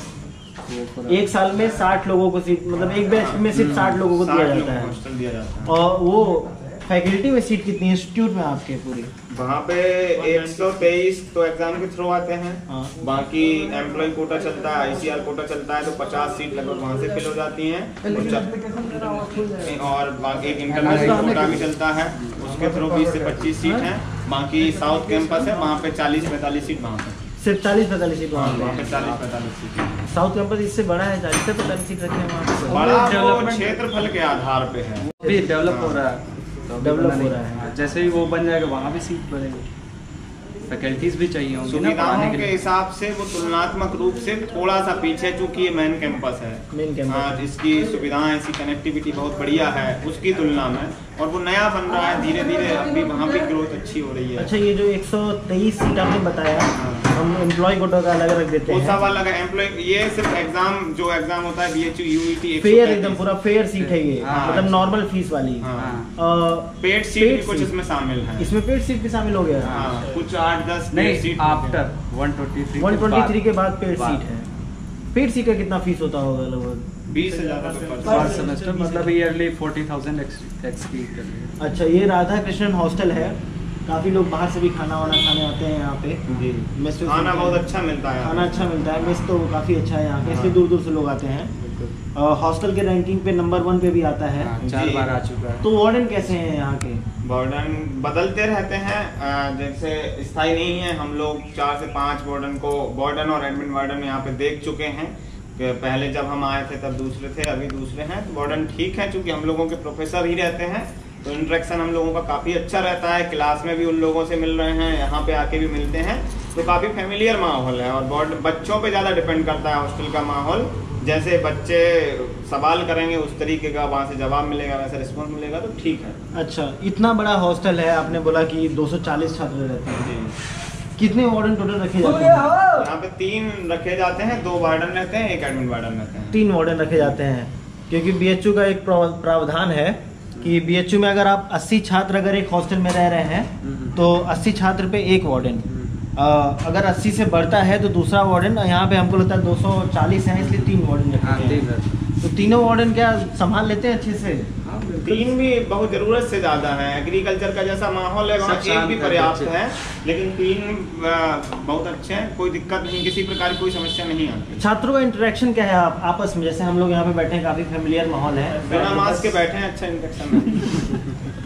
में। एक साल में साठ लोगों को सीट, मतलब एक बैच में सिर्फ साठ लोगों को दिया जाता है हॉस्टल दिया जाता है। और वो फैकल्टी में सीट कितनी है इंस्टीट्यूट में आपके पूरी? वहाँ पे एक सौ तेईस तो एग्जाम के थ्रू आते हैं। हाँ। बाकी एम्प्लॉय कोटा चलता है, आईसीआर कोटा चलता है तो पचास सीट लगभग वहाँ से फिल हो जाती हैं। और बाकी एक इंटरनेशनल कोटा भी चलता है, उसके थ्रू बीस से पच्चीस सीट है। बाकी साउथ कैंपस है, वहाँ पे चालीस पैंतालीस सीट वहाँ पे सिर्फ चालीस पैंतालीस सीट वहाँ वहाँ पे चालीस पैंतालीस सीट। साउथ कैंपस इससे बड़ा है, चालीस से पैंतालीस सीट रखे हैं वहाँ पे। बड़ा वो क्षेत्रफल के आधार पे है, भी डेवलप हो रहा है, डेवलप हो रहा है। जैसे ही वो बन जाएगा वहाँ भी सीट बढ़ेगी, फैकल्टीज भी चाहिए होंगी ना सुविधाओं पढ़ाने के के लिए। हिसाब से वो तुलनात्मक रूप से थोड़ा सा पीछे, चूंकि ये मेन कैंपस है। मेन कैंपस हाँ, इसकी सुविधाएं, इसकी कनेक्टिविटी बहुत बढ़िया है उसकी तुलना में, और वो नया बन रहा है धीरे धीरे, अभी वहाँ भी ग्रोथ अच्छी हो रही है। अच्छा, ये जो एक सौ तेईस सीट आपने बताया, हम एम्प्लॉय कोटा का अलग रख देते वो हैं। सब अलग है। एम्प्लॉय ये सिर्फ एग्जाम, जो एग्जाम होता है बीएचयू यूईटी फेयर, एकदम पूरा फेयर सीट है ये, हाँ। मतलब नॉर्मल फीस वाली। पेड सीट भी कुछ इसमें शामिल है। इसमें पेड सीट भी शामिल हो गया? हाँ, कुछ आठ दस नहीं, सीट आफ्टर एक सौ तेईस एक सौ तेईस के बाद पेड सीट है। पेड सीट का कितना फीस होता होगा लगभग? बीस हजार रुपये पर सेमेस्टर, मतलब ईयरली फोर्टी थाउजेंड एक्सपीड कर रही है। अच्छा, ये राधा कृष्णन हॉस्टल है, काफी लोग बाहर से भी खाना वाना खाने आते हैं यहाँ पे। जी, मेस तो खाना बहुत अच्छा मिलता है। खाना अच्छा मिलता है, मेस तो काफी अच्छा है यहाँ पे, इसलिए दूर दूर से लोग आते हैं। हॉस्टल के रैंकिंग पे नंबर वन पे भी आता है, चार बार आ चुका है। तो वार्डन कैसे हैं यहाँ के? वार्डन बदलते रहते हैं, जैसे स्थायी नहीं है। हम लोग चार से पांच वार्डन को, वार्डन और एडमिन वार्डन यहाँ पे देख चुके हैं। पहले जब हम आए थे तब दूसरे थे, अभी दूसरे हैं। तो वार्डन ठीक है, क्योंकि हम लोगों के प्रोफेसर ही रहते हैं तो इंटरेक्शन हम लोगों का काफ़ी अच्छा रहता है। क्लास में भी उन लोगों से मिल रहे हैं, यहाँ पे आके भी मिलते हैं, तो काफ़ी फैमिलियर माहौल है। और बच्चों पे ज़्यादा डिपेंड करता है हॉस्टल का माहौल। जैसे बच्चे सवाल करेंगे उस तरीके का वहाँ से जवाब मिलेगा, वैसा रिस्पॉन्स मिलेगा, तो ठीक है। अच्छा, इतना बड़ा हॉस्टल है, आपने बोला कि दो सौ चालीस छात्र रहते हैं। जी। कितने वार्डन टोटल रखे जाते हैं? यहाँ पे तीन रखे जाते हैं, दो वार्डन रहते हैं, एक एडमिन वार्डन रहते हैं। तीन वार्डन रखे जाते हैं, क्योंकि बीएचयू का एक प्रावधान है कि बीएचयू में अगर आप अस्सी छात्र अगर एक हॉस्टल में रह रहे हैं तो अस्सी छात्र पे एक वार्डन, अगर अस्सी से बढ़ता है तो दूसरा वार्डन। यहाँ पे हमको लगता है दो सौ चालीस है, इसलिए तीन वार्डन रखे हैं। तो तीनों वार्डन क्या संभाल लेते हैं अच्छे से? तीन भी बहुत जरूरत से ज्यादा है। एग्रीकल्चर का जैसा माहौल है वहाँ एक भी पर्याप्त है, लेकिन तीन बहुत अच्छे हैं, कोई दिक्कत नहीं, किसी प्रकार की कोई समस्या नहीं आती। छात्रों का इंटरेक्शन क्या है आप, आपस में? जैसे हम लोग यहाँ पे बैठे हैं, काफी फैमिलियर माहौल है, बिना मास्क के बैठे हैं, अच्छा इंटरेक्शन है।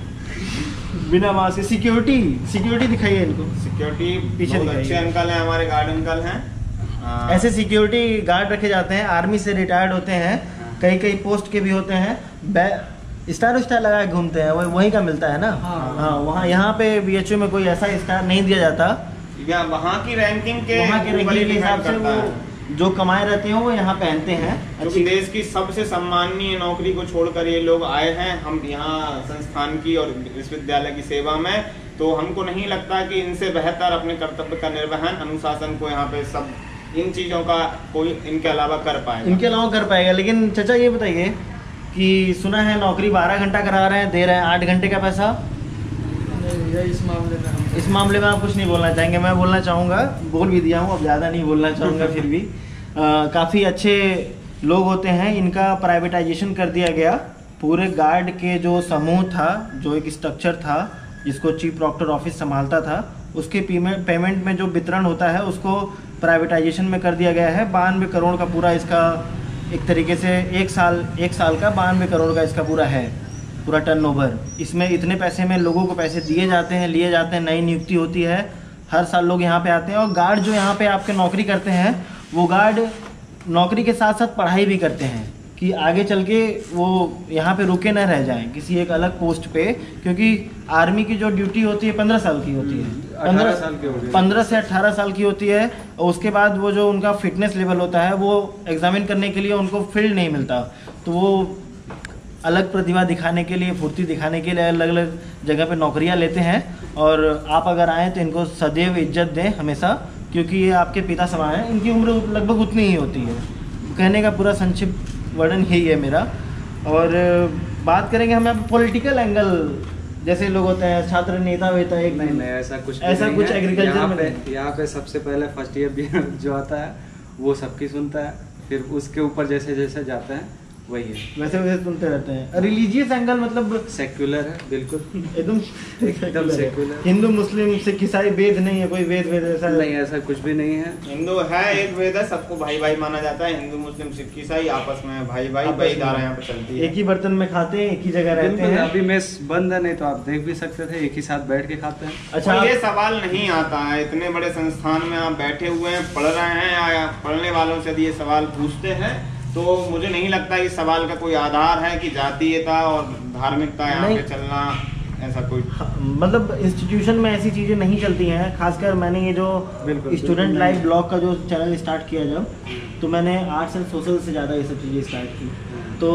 बिना मास्क। सिक्योरिटी सिक्योरिटी दिखाइए इनको। सिक्योरिटी पीछे बहुत अच्छे अंकल हैं, हमारे गार्ड अंकल हैं। ऐसे सिक्योरिटी गार्ड रखे जाते हैं, आर्मी से रिटायर्ड होते हैं, कई कई पोस्ट के भी होते हैं, स्टार स्टार लगा घूमते हैं, वही वहीं का मिलता है ना। हाँ, हाँ, वहाँ यहाँ पे बीएचयू में कोई ऐसा स्टार नहीं दिया जाता, या वहाँ की रैंकिंग के वहाँ के ऊपर ही रैंकिंग के हिसाब से डिपेंड करता है। वो जो कमाए रहते हैं वो यहाँ पहनते हैं। क्योंकि देश की सबसे सम्माननीय नौकरी को छोड़कर ये लोग आए हैं हम यहाँ संस्थान की और विश्वविद्यालय की सेवा में, तो हमको नहीं लगता कि इनसे बेहतर अपने कर्तव्य का निर्वहन अनुशासन को यहाँ पे सब इन चीज़ों का कोई इनके अलावा कर पाएगा। इनके अलावा कर पाएगा। लेकिन चाचा ये बताइए कि सुना है नौकरी बारह घंटा करा रहे हैं, दे रहे हैं आठ घंटे का पैसा। इस मामले में हम इस मामले में आप कुछ नहीं बोलना चाहेंगे? मैं बोलना चाहूँगा, बोल भी दिया हूँ, अब ज़्यादा नहीं बोलना चाहूँगा फिर भी काफ़ी अच्छे लोग होते हैं। इनका प्राइवेटाइजेशन कर दिया गया। पूरे गार्ड के जो समूह था, जो एक स्ट्रक्चर था जिसको चीफ प्रॉक्टर ऑफिस संभालता था, उसके पेमेंट में जो वितरण होता है उसको प्राइवेटाइजेशन में कर दिया गया है। बानवे करोड़ का पूरा इसका एक तरीके से एक साल एक साल का बानवे करोड़ का इसका पूरा है, पूरा टर्नओवर। इसमें इतने पैसे में लोगों को पैसे दिए जाते हैं, लिए जाते हैं, नई नियुक्ति होती है, हर साल लोग यहाँ पे आते हैं। और गार्ड जो यहाँ पे आपके नौकरी करते हैं वो गार्ड नौकरी के साथ साथ पढ़ाई भी करते हैं कि आगे चल के वो यहाँ पे रुके न रह जाएं किसी एक अलग पोस्ट पे, क्योंकि आर्मी की जो ड्यूटी होती है पंद्रह साल की होती है, अठारह साल की होती है, पंद्रह से अठारह साल की होती है। और उसके बाद वो जो उनका फिटनेस लेवल होता है वो एग्जामिन करने के लिए उनको फील्ड नहीं मिलता, तो वो अलग प्रतिभा दिखाने के लिए, फुर्ती दिखाने के लिए अलग अलग जगह पे नौकरियां लेते हैं। और आप अगर आएँ तो इनको सदैव इज्जत दें हमेशा, क्योंकि ये आपके पिता समान हैं। इनकी उम्र लगभग उतनी ही होती है। कहने का पूरा संक्षिप्त वर्णन यही है मेरा। और बात करेंगे हम यहाँ पॉलिटिकल एंगल, जैसे लोग होते हैं छात्र नेता वेता, एक नहीं नहीं ऐसा कुछ भी ऐसा नहीं कुछ है। एग्रीकल्चर यहाँ में पे नहीं। यहाँ पे सबसे पहले फर्स्ट ईयर भी जो आता है वो सबकी सुनता है, फिर उसके ऊपर जैसे जैसे जाते हैं वही है, वैसे वैसे सुनते रहते हैं। रिलीजियस एंगल मतलब सेक्युलर है बिल्कुल, एकदम एकदम सेक्युलर। हिंदू मुस्लिम सिख ईसाई वेद नहीं है, कोई वेद वेद ऐसा नहीं ऐसा कुछ भी नहीं है। हिंदू है एक वेद है, सबको भाई भाई माना जाता है। हिंदू मुस्लिम सिख ईसाई आपस में भाई भाई आपस भाई में। धारा यहाँ पे चलती है। एक ही बर्तन में खाते हैं, एक ही जगह रहते बिल्कुल, हैं। अभी मेस बंद है, नहीं तो आप देख भी सकते थे, एक ही साथ बैठ के खाते हैं। अच्छा और ये आप- सवाल नहीं आता है, इतने बड़े संस्थान में आप बैठे हुए हैं, पढ़ रहे हैं, या पढ़ने वालों से यदि ये सवाल पूछते हैं तो मुझे नहीं लगता इस सवाल का कोई आधार है कि जातीयता और धार्मिकता यहाँ नहीं। पे चलना ऐसा कोई। हाँ, मतलब इंस्टीट्यूशन में ऐसी चीज़ें नहीं चलती हैं। खासकर मैंने ये जो बिल्कुल, स्टूडेंट बिल्कुल लाइफ नहीं। ब्लॉग का जो चैनल स्टार्ट किया जब, तो मैंने आर्ट्स एंड सोशल से ज़्यादा ये सब चीज़ें स्टार्ट की। तो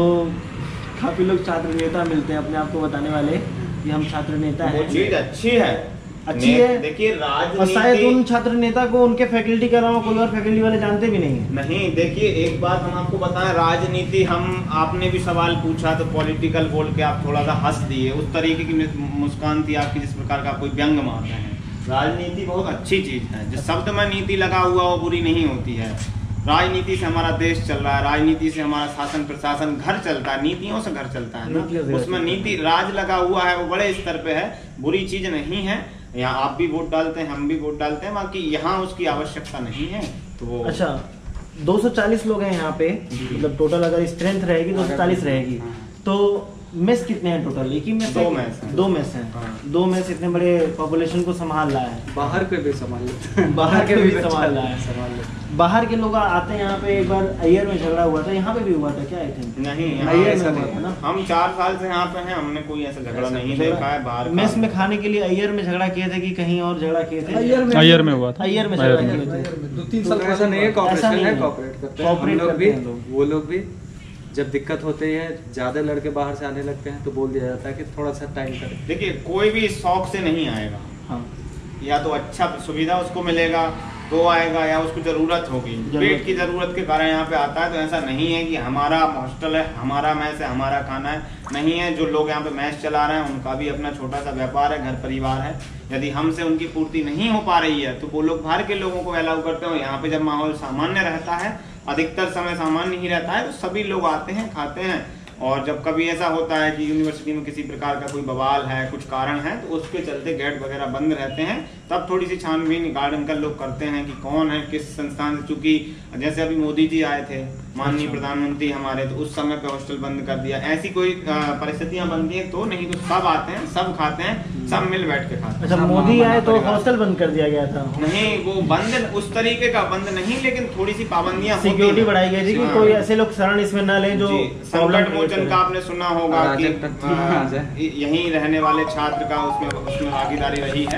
काफ़ी लोग छात्र नेता मिलते हैं अपने आप को बताने वाले कि हम छात्र नेता वो हैं। चीज अच्छी है, अच्छी ने- है। देखिए और शायद उन राजनीति छात्र नेता को उनके फैकल्टी के अलावा कोई और फैकल्टी वाले जानते भी नहीं है। नहीं। देखिए एक बात हम आपको बताएं, राजनीति हम आपने भी सवाल पूछा तो पॉलिटिकल बोल के आप थोड़ा सा हंस दिए, उस तरीके की मुस्कान थी आपकी जिस प्रकार का आप कोई व्यंग मार रहे हैं। राजनीति बहुत अच्छी चीज है, जिस शब्द में नीति लगा हुआ वो बुरी नहीं होती है। राजनीति से हमारा देश चल रहा है, राजनीति से हमारा शासन प्रशासन घर चलता है, नीतियों से घर चलता है नीतियों से ना। घर उसमें चलता है। नीति राज लगा हुआ है, वो बड़े स्तर पे है, बुरी चीज नहीं है। यहाँ आप भी वोट डालते हैं, हम भी वोट डालते हैं, बाकी यहाँ उसकी आवश्यकता नहीं है। तो वो अच्छा दो सौ चालीस लोग हैं यहाँ पे, मतलब टोटल अगर स्ट्रेंथ रहेगी दो सौ चालीस रहेगी। तो मेस कितने हैं टोटल? एक ही मेस दो है? मेस हैं। दो मेस हैं। हाँ। दो मेस इतने बड़े पॉपुलेशन को संभाल रहा है। बाहर के भी संभाल लेते हैं, बाहर के भी बच्चे संभाल रहा है। संभाल लेते हैं। बाहर के लोग आते हैं यहाँ पे। एक बार अय्यर में झगड़ा हुआ था, यहाँ पे भी हुआ था क्या? आई थिंक नहीं, यहाँ अय्यर ऐसा में हुआ नहीं था ना। हम चार साल से यहाँ पे हैं, हमने कोई ऐसा झगड़ा ऐसा नहीं झगड़ा- देखा है बाहर का। मेस में खाने के लिए अय्यर में झगड़ा किए थे कि कहीं और झगड़ा किए थे? अय्यर में हुआ था। अय्यर में अय्यर झगड़ा में। किए थे। दो तीन साल ऐसा नहीं है, ऐसा कॉपरेशन नहीं है, है। कॉपरेट करते हैं हम कॉपरेट लोग करते भी, हैं लोग। वो लोग भी। जब दिक्कत होती है, ज्यादा लड़के बाहर से आने लगते हैं तो बोल दिया जाता है कि थोड़ा सा टाइम करें। देखिए कोई भी शौक से नहीं आएगा, हाँ या तो अच्छा सुविधा उसको मिलेगा तो आएगा, या उसको जरूरत होगी, पेट की जरूरत के कारण यहाँ पे आता है। तो ऐसा नहीं है कि हमारा हॉस्टल है, हमारा मैस है, हमारा खाना है, नहीं है। जो लोग यहाँ पे मैस चला रहे हैं उनका भी अपना छोटा सा व्यापार है, घर परिवार है। यदि हमसे उनकी पूर्ति नहीं हो पा रही है तो वो लोग बाहर के लोगों को अलाउ करते हैं। यहाँ पे जब माहौल सामान्य रहता है, अधिकतर समय सामान्य ही रहता है, तो सभी लोग आते हैं, खाते हैं। और जब कभी ऐसा होता है कि यूनिवर्सिटी में किसी प्रकार का कोई बवाल है, कुछ कारण है, तो उसके चलते गेट वगैरह बंद रहते हैं, तब थोड़ी सी छानबीन गार्ड अंकल लोग करते हैं कि कौन है, किस संस्थान से। चूंकि जैसे अभी मोदी जी आए थे, माननीय प्रधानमंत्री हमारे, तो उस समय पे हॉस्टल बंद कर दिया। ऐसी कोई अ, परिस्थितियां बनती हैं तो, नहीं तो सब आते हैं, सब खाते हैं, सब मिल बैठ के खाते हैं। अच्छा, सब मोदी हमारा आए तो परिवार। हॉस्टल बंद कर दिया गया था? नहीं, वो बंद उस तरीके का बंद नहीं, लेकिन थोड़ी सी पाबंदियां होती हैं। सिक्योरिटी बढ़ाई गई थी कि हाँ। कोई ऐसे लोग शरण इसमें न लें जो जी, प्रॉब्लम संकट मोचन का आपने सुना होगा कि अराजक तत्व आ, आ जाए। यहीं रहने वाले छात्र का उसमें उसमें भागीदारी रही है।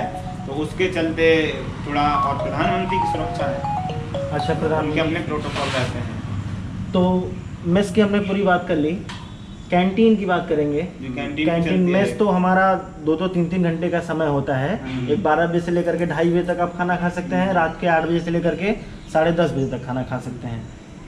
तो उसके चलते थोड़ा, और प्रधानमंत्री की सुरक्षा है, अच्छा प्रधान उनके अपने प्रोटोकॉल रहते हैं। तो मेस की हमने पूरी बात कर ली, कैंटीन की बात करेंगे। जो कैंटीन कैंटीन चलती मेस है। तो हमारा दो दो तीन तीन घंटे का समय होता है। एक बारह बजे से लेकर के ढाई बजे तक आप खाना खा सकते हैं, रात के आठ बजे से लेकर के साढ़े दस बजे तक खाना खा सकते हैं।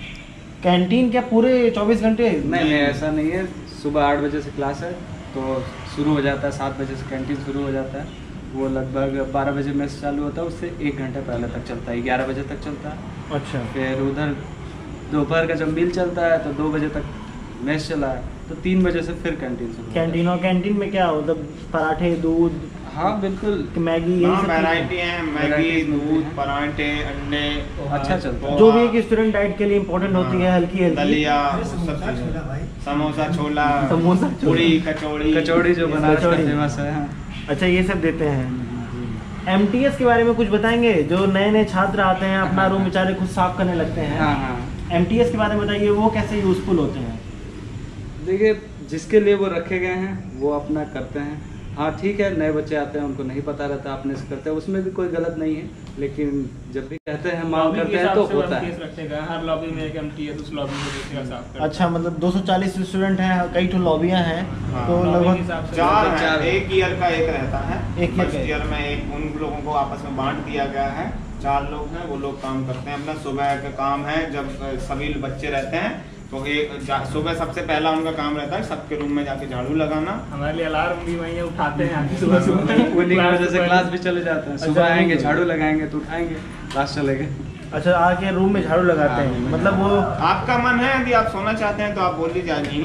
कैंटीन क्या पूरे चौबीस घंटे? नहीं नहीं ऐसा नहीं है, सुबह आठ बजे से क्लास है तो शुरू हो जाता है, सात बजे से कैंटीन शुरू हो जाता है, वो लगभग बारह बजे मेस चालू होता है, उससे एक घंटे पहले तक चलता है, ग्यारह बजे तक चलता है। अच्छा, फिर उधर दोपहर का जब मील चलता है तो दो बजे तक मेस चला है, तो तीन बजे से फिर कैंटीन शुरू होता है। कैंटीन और कैंटीन में क्या मतलब पराठे, दूध, हाँ बिल्कुल, मैगी, यही हाँ सब चीजें? वैरायटी है, मैगी, Varieties मिलती दूध, हैं। पराठे, अंडे, अच्छा चलता है। जो भी एक स्टूडेंट डाइट के लिए इम्पोर्टेंट होती है, हल्की हल्की दलिया, सब चीजें। समोसा, छोला, समोसा, छोला। पूरी, कचौड़ी, कचौड़ी जो बनारस का कचौड़ी। फेमस है। हाँ। अच्छा, ये सब देते हैं। एम टी एस के बारे में कुछ बताएंगे? जो नए नए छात्र आते हैं, अपना रूम बेचारे खुद साफ करने लगते हैं, हाँ हाँ एम टी एस के बारे में बताइए, वो कैसे यूजफुल होते हैं? देखिए, जिसके लिए वो रखे गए हैं वो अपना करते हैं। हाँ ठीक है, नए बच्चे आते हैं उनको नहीं पता रहता, अपने से करते हैं, उसमें भी कोई गलत नहीं है, लेकिन जब भी कहते हैं मांग लॉबी के करते हैं हिसाब तो से वो होता है। एमटीएस रखेगा, हर लॉबी में एक एमटीएस उस लॉबी को देखेगा साफ करके। अच्छा, मतलब दो सौ चालीस स्टूडेंट हैं, कई ठो लॉबियां हैं, हाँ, तो लॉबी के लगभग हिसाब से चार लगभग है, चार। एक ईयर का एक रहता है, एक ईयर फर्स्ट का। ईयर में एक उन लोगों को आपस में बांट दिया गया है, चार लोग हैं, वो लोग काम करते हैं अपना। सुबह का काम है, जब अ, सभी बच्चे रहते हैं तो एक जा- सुबह सबसे पहला उनका काम रहता है सबके रूम में जाके झाड़ू लगाना। हमारे लिए अलार्म भी वही है, उठाते हैं आके सुबह सुबह। उन्हीं की वजह से क्लास भी चले जाते हैं, सुबह अच्छा, आएंगे नहीं। झाड़ू लगाएंगे तो उठाएंगे, क्लास चलेगा। अच्छा, आके रूम में झाड़ू लगाते हाँ, हैं, मतलब वो आपका मन है, यदि आप सोना चाहते हैं तो आप बोल दीजिए, आज नहीं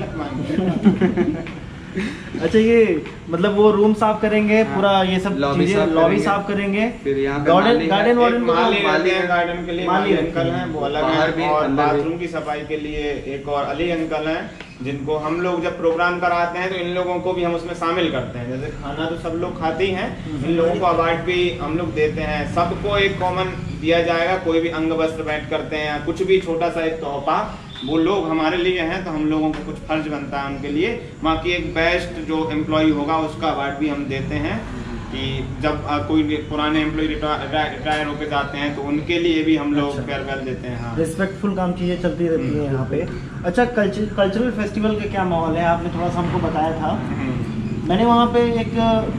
लगवाएंगे। अच्छा, ये मतलब वो रूम साफ करेंगे, हाँ। पूरा ये सब लॉबी चीजें, साफ लॉबी करेंगे। साफ करेंगे, फिर यहाँ पे गार्डन माली है, गार्डन एक वार्डन को माली तो- रहते हैं गार्डन के लिए, माली माली रहते अंकल हैं। हैं, वो अलग बाहर हैं, भी, और अंदर भी। बाथरूम की सफाई के लिए एक और अली अंकल हैं, जिनको हम लोग जब प्रोग्राम कराते हैं तो इन लोगों को भी हम उसमें शामिल करते हैं। जैसे खाना तो सब लोग खाते ही हैं, इन लोगों को अवार्ड भी हम लोग देते हैं। सबको एक कॉमन दिया जाएगा, कोई भी अंग वस्त्र भेंट करते हैं या कुछ भी छोटा सा एक तोहफा, वो लोग हमारे लिए हैं तो हम लोगों को कुछ फर्ज बनता है उनके लिए। बाकी एक बेस्ट जो एम्प्लॉय होगा उसका अवार्ड भी हम देते हैं, कि जब आ, कोई पुराने एम्प्लॉय रिटायर होकर जाते हैं तो उनके लिए भी हम लोग अच्छा। फेयरवेल देते हैं। हाँ, रिस्पेक्टफुल काम चीजें चलती रहती हैं यहाँ पे। अच्छा, कल्चर कल्चरल फेस्टिवल का क्या माहौल है? आपने थोड़ा सा हमको बताया था। हम्म। मैंने वहाँ पे एक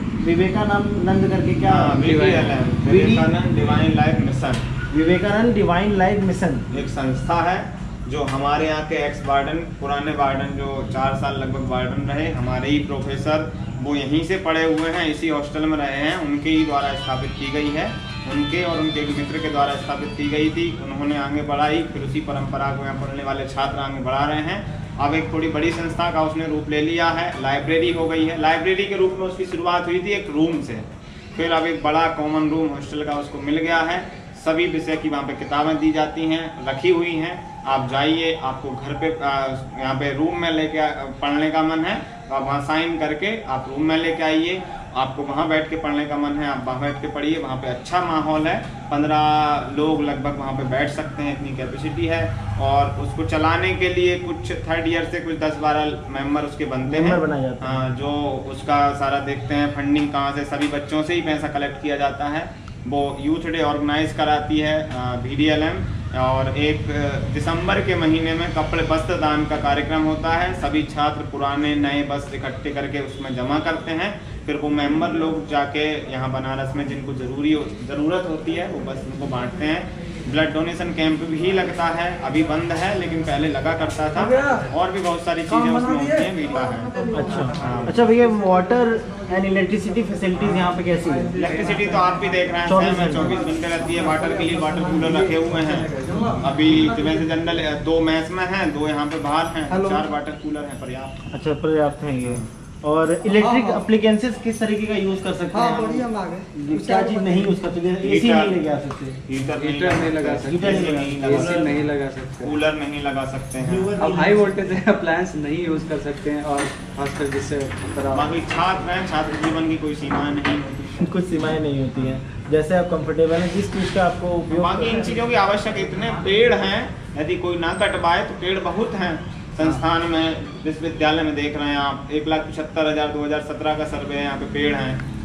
विवेकानंद करके क्या हाँ, वी डी एल है, Vivekananda divine life mission, Vivekananda divine life mission, एक संस्था है जो हमारे यहाँ के एक्स वार्डन, पुराने वार्डन जो चार साल लगभग वार्डन रहे, हमारे ही प्रोफेसर, वो यहीं से पढ़े हुए हैं, इसी हॉस्टल में रहे हैं, उनके ही द्वारा स्थापित की गई है। उनके और उनके एक मित्र के द्वारा स्थापित की गई थी, उन्होंने आगे बढ़ाई, फिर उसी परंपरा को यहाँ पढ़ने वाले छात्र आगे बढ़ा रहे हैं। अब एक थोड़ी बड़ी संस्था का उसने रूप ले लिया है, लाइब्रेरी हो गई है। लाइब्रेरी के रूप में उसकी शुरुआत हुई थी एक रूम से, फिर अब एक बड़ा कॉमन रूम हॉस्टल का उसको मिल गया है। सभी विषय की वहाँ पे किताबें दी जाती हैं, रखी हुई हैं। आप जाइए, आपको घर पे यहाँ पे रूम में लेके पढ़ने का मन है तो आप वहाँ साइन करके आप रूम में लेके आइए। आपको वहाँ बैठ के पढ़ने का मन है, आप वहाँ बैठ के पढ़िए। वहाँ पे अच्छा माहौल है, पंद्रह लोग लगभग वहाँ पे बैठ सकते हैं, इतनी कैपेसिटी है। और उसको चलाने के लिए कुछ थर्ड ईयर से कुछ दस बारह मेंबर उसके बनते हैं, मेंबर बनाए जाते हैं। हाँ, जो उसका सारा देखते हैं, फंडिंग कहाँ से, सभी बच्चों से ही पैसा कलेक्ट किया जाता है। वो यूथ डे ऑर्गेनाइज कराती है वी डी एल एम, और एक दिसंबर के महीने में कपड़े वस्त्र दान का कार्यक्रम होता है। सभी छात्र पुराने नए वस्त्र इकट्ठे करके उसमें जमा करते हैं, फिर वो मेंबर लोग जाके यहाँ बनारस में जिनको जरूरी ज़रूरत होती है वो बस उनको बांटते हैं। ब्लड डोनेशन कैंप भी लगता है, अभी बंद है लेकिन पहले लगा करता था। और भी बहुत सारी चीज़ें उसमें होती हैं, मीठा है। अच्छा अच्छा भैया, वाटर एंड इलेक्ट्रिसिटी फैसिलिटीज यहाँ पे कैसी है? इलेक्ट्रिसिटी तो आप भी देख रहे हैं, चौबीस में चौबीस घंटे रहती है। वाटर के लिए वाटर कूलर रखे हुए हैं। अभी वैसे जनरल दो मैस में हैं, दो यहाँ पे बाहर हैं, चार वाटर कूलर हैं पर्याप्त। अच्छा, पर्याप्त है ये। और इलेक्ट्रिक एप्लीकेंसेस किस तरीके का यूज कर सकते हैं? बढ़िया क्या चीज नहीं यूज कर सकते? एसी नहीं लेके आ सकते, हीटर हीटर नहीं लगा सकते, हीटर नहीं लगा सकते, एसी नहीं लगा सकते, कूलर नहीं लगा सकते हैं। अब हाई वोल्टेज अप्लायंस नहीं यूज कर सकते हैं, और खासकर जिससे बाकी छात्र हैं, छात्र जीवन की कोई सीमाएं नहीं होती। कुछ सीमाएं नहीं होती हैं, जैसे आप कंफर्टेबल हैं जिस चीज का आपको उपयोग बाकी इन चीज़ों की आवश्यक, इतने पेड़ हैं, यदि कोई ना कटवाए तो पेड़ बहुत हैं संस्थान में, विश्वविद्यालय में देख रहे हैं आप। एक लाख पचहत्तर हज़ार दो हज़ार सत्रह का सर्वे है, यहाँ पे पेड़ हैं।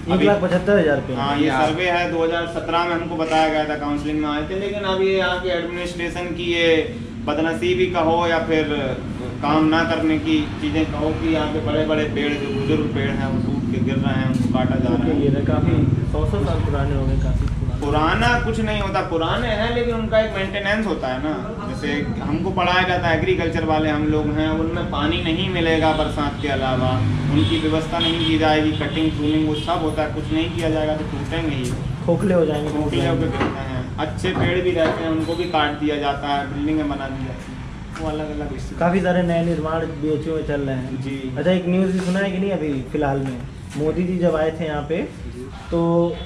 एक लाख पचहत्तर हजार रुपये। हाँ, ये सर्वे है दो हज़ार सत्रह में हमको बताया गया था, काउंसलिंग में आए थे। लेकिन अब ये यहाँ के एडमिनिस्ट्रेशन की ये बदनसीबी कहो या फिर काम ना करने की चीज़ें कहो कि यहाँ पे बड़े बड़े पेड़ जो बुजुर्ग पेड़ हैं वो टूट के गिर रहे हैं, उनको काटा जा रहा है। ये काफ़ी सौ सौ साल पुराने हो गए, काफ़ी पुराना कुछ नहीं होता, पुराने हैं लेकिन उनका एक मेंटेनेंस होता है ना। जैसे हमको पढ़ाया जाता है, एग्रीकल्चर वाले हम लोग हैं, उनमें पानी नहीं मिलेगा बरसात के अलावा, उनकी व्यवस्था नहीं की जाएगी, कटिंग प्रूनिंग वो सब होता है, कुछ नहीं किया जाएगा तो टूटेंगे ही, खोखले हो जाएंगे, खोखले होकर गिरते हैं। अच्छे पेड़ भी रहते हैं उनको भी काट दिया जाता है, बिल्डिंगें बना दी जाती हैं, वो अलग अलग। काफ़ी सारे नए निर्माण बी एच यू में चल रहे हैं जी। अच्छा, एक न्यूज़ भी सुना है कि नहीं अभी फिलहाल में? मोदी जी जब आए थे यहाँ पे तो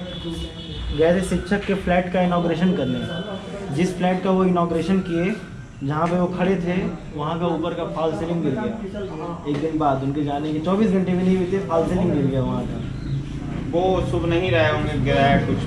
गए थे शिक्षक के फ्लैट का इनाग्रेशन करने। जिस फ्लैट का वो इनाग्रेशन किए, जहाँ पे वो खड़े थे, वहाँ का ऊपर का फॉल सीलिंग गिर गया। एक दिन बाद उनके जाने के चौबीस घंटे भी नहीं हुए थे, फॉल सीलिंग गिर गया वहाँ का। वो शुभ नहीं रहे होंगे, गिरा है कुछ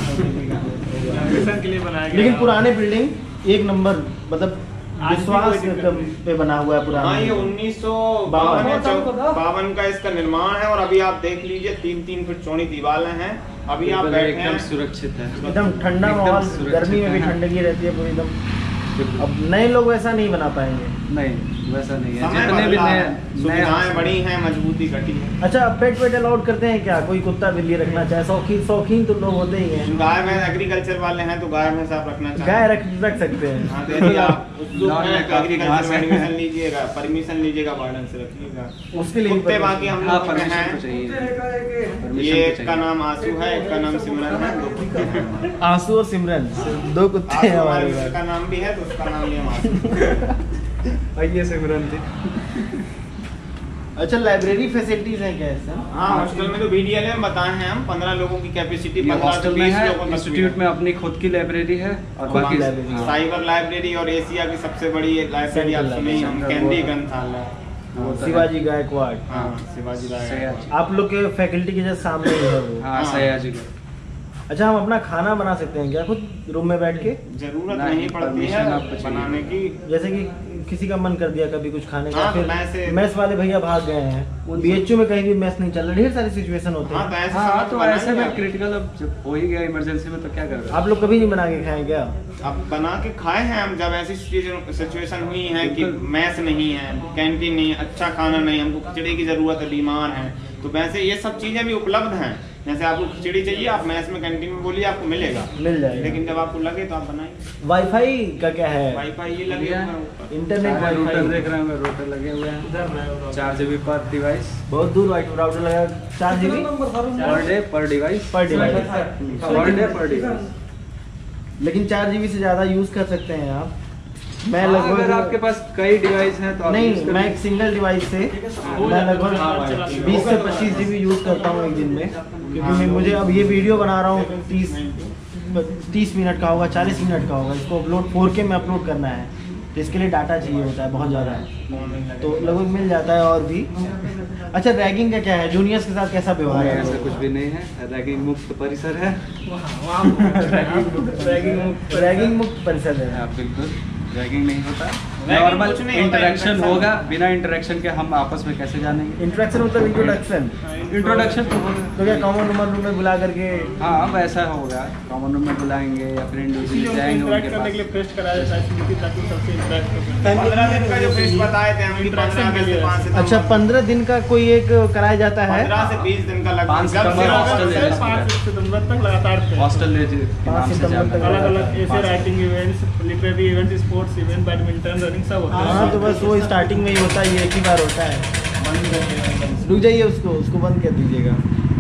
के लिए बनाया गया। लेकिन पुराने बिल्डिंग एक नंबर, मतलब विश्वास पे बना हुआ है पुराना। हाँ, ये उन्नीस सौ बावन बावन का इसका निर्माण है और अभी आप देख लीजिए तीन तीन फीट चौड़ी दीवारें हैं। अभी आप बैठे हैं, एकदम सुरक्षित है, एकदम ठंडा माहौल, गर्मी में भी ठंडगी रहती है पूरी एकदम। अब नए लोग वैसा नहीं बना पाएंगे। नहीं, वैसा नहीं है। समय जितने भी बदला है, नए सुविधाएं बढ़ी हैं, मजबूती घटी है। अच्छा, पेट वेट अलाउड करते हैं क्या? कोई कुत्ता बिल्ली रखना चाहे, शौकीन शौकीन तो लोग होते ही हैं। गाय भैंस एग्रीकल्चर वाले हैं तो गाय भैंस आप रखना चाहिए, गाय रख रख सकते हैं। हाँ, तो यदि आप एग्रीकल्चर में एडमिशन लीजिएगा, परमिशन लीजिएगा, वार्डन से रखिएगा उसके लिए कुत्ते। बाकी हम हाँ, लोग परमिशन हैं, तो चाहिए। ये एक का नाम आंसू है, एक का नाम सिमरन है, दो कुत्ते हैं। आंसू और सिमरन दो कुत्ते हैं आंसू हमारे हमारे पास। का नाम भी है तो उसका नाम लिया आंसू। ये सिमरन थी। अच्छा, लाइब्रेरी फैसिलिटीज हैं क्या सर? हाँ, हॉस्टल में तो बीडीएल में बताए हैं हम, पंद्रह लोगों की कैपेसिटी, ये पंद्रह से हॉस्टल में बीस है, लोगों तक इंस्टीट्यूट में अपनी खुद की लाइब्रेरी है और खुद बाकी की लाइब्रेरी है। साइबर लाइब्रेरी और एशिया की सबसे बड़ी लाइब्रेरी आप सुने ही हम, केंद्रीय ग्रंथालय। वो तो शिवाजी गायकवाड़। हाँ, शिवाजी राय। सयाजी। आप लोग के फैकल्टी के जस्ट सामने ही है वो। हाँ, सयाजी का। अच्छा, हम अपना खाना बना सकते हैं क्या खुद रूम में बैठ के? जरूरत नहीं, नहीं पड़ती परमिशन है आपको चाहिए। बनाने की। जैसे कि किसी का मन कर दिया कभी कुछ खाने का, हाँ, तो फिर मैसे- मैस वाले भैया भाग गए हैं, बीएचयू में कहीं भी मैस नहीं चल रहा, ढेर सारी सिचुएशन होते हाँ, तो हैं। ऐसे हाँ, समय तो बनाएंगे ऐसे में आप। क्रिटिकल अब जब हो ही गया इमरजेंसी में तो क्या कर रहे आप लोग कभी नहीं बना के खाए क्या? अब बना के खाए हैं हम, जब ऐसी सिचुएशन हुई है कि मैस नहीं है, कैंटीन नहीं है, अच्छा खाना नहीं, हमको खिचड़ी की जरूरत है, बीमार है, तो वैसे ये सब चीजें भी उपलब्ध हैं। जैसे आपको खिचड़ी चाहिए, आप मैस में कैंटीन में बोलिए, आपको मिलेगा, मिल जाएगा। लेकिन जब आपको लगे तो आप बनाएंगे। वाईफाई का क्या है? वाईफाई ये लगे हुए हैं ऊपर। इंटरनेट हैं? रूटर वाईफाई देख रहे होंगे, रूटर लगे हुए हैं, चार जीबी पर डिवाइस, बहुत दूर वाई राउटर लगा, चार जीबी पर डे पर डिवाइस, पर डिवाइस। पर डे पर डिवाइस। लेकिन चार जीबी से ज्यादा यूज कर सकते हैं आप। मैं हाँ, अगर लगभग आपके पास कई डिवाइस हैं तो आप use नहीं, कर मैं एक सिंगल डिवाइस से मैं लगभग बीस से पच्चीस जीबी यूज करता हूँ एक दिन में, क्योंकि मैं मुझे अब ये वीडियो बना रहा हूँ तीस तीस मिनट का होगा, चालीस मिनट का होगा, इसको अपलोड फोर के में अपलोड करना है, तो इसके लिए डाटा चाहिए होता है बहुत ज़्यादा, तो लगभग मिल जाता है। और भी अच्छा, रैगिंग का क्या है? जूनियर्स के साथ कैसा व्यवहार है? ऐसा कुछ भी नहीं है, रैगिंग मुक्त परिसर है। रैगिंग रैगिंग मुक्त परिसर है। हाँ, बिल्कुल रैगिंग नहीं होता, Ragging नॉर्मल कुछ नहीं होता, इंटरेक्शन interaction। होगा। बिना इंटरेक्शन के हम आपस में कैसे जानेंगे? इंट्रोडक्शन मतलब इंट्रोडक्शन, इंट्रोडक्शन तो होगा। तो क्या कॉमन रूम रूम में बुला करके? हाँ, वैसा होगा, कॉमन रूम में बुलाएंगे या फिर इंडिविजुअली जाएंगे उनके पास। फेस्ट कराया जाता है ताकि सबसे इंटरेक्ट हो सके। पंद्रह दिन का जो फेस्ट बताए थे हम, पंद्रह अगस्त से पाँच सितंबर। अच्छा, पंद्रह दिन का कोई एक कराया जाता है? पंद्रह से बीस दिन का लगभग। पाँच जब सितंबर से हॉस्टल अगस्त ले से सकते हैं। पाँच सितंबर तक लगातार थे। हॉस्टल डे के पाँच नाम से सितंबर जाना तक जाता है। अलग अलग ऐसे पाँच writing events, literary events, sports event, badminton, running सब होता है। हाँ, तो बस वो स्टार्टिंग में ही होता है, ये एक ही बार होता है। रुक जाइए, उसको उसको बंद कर दीजिएगा।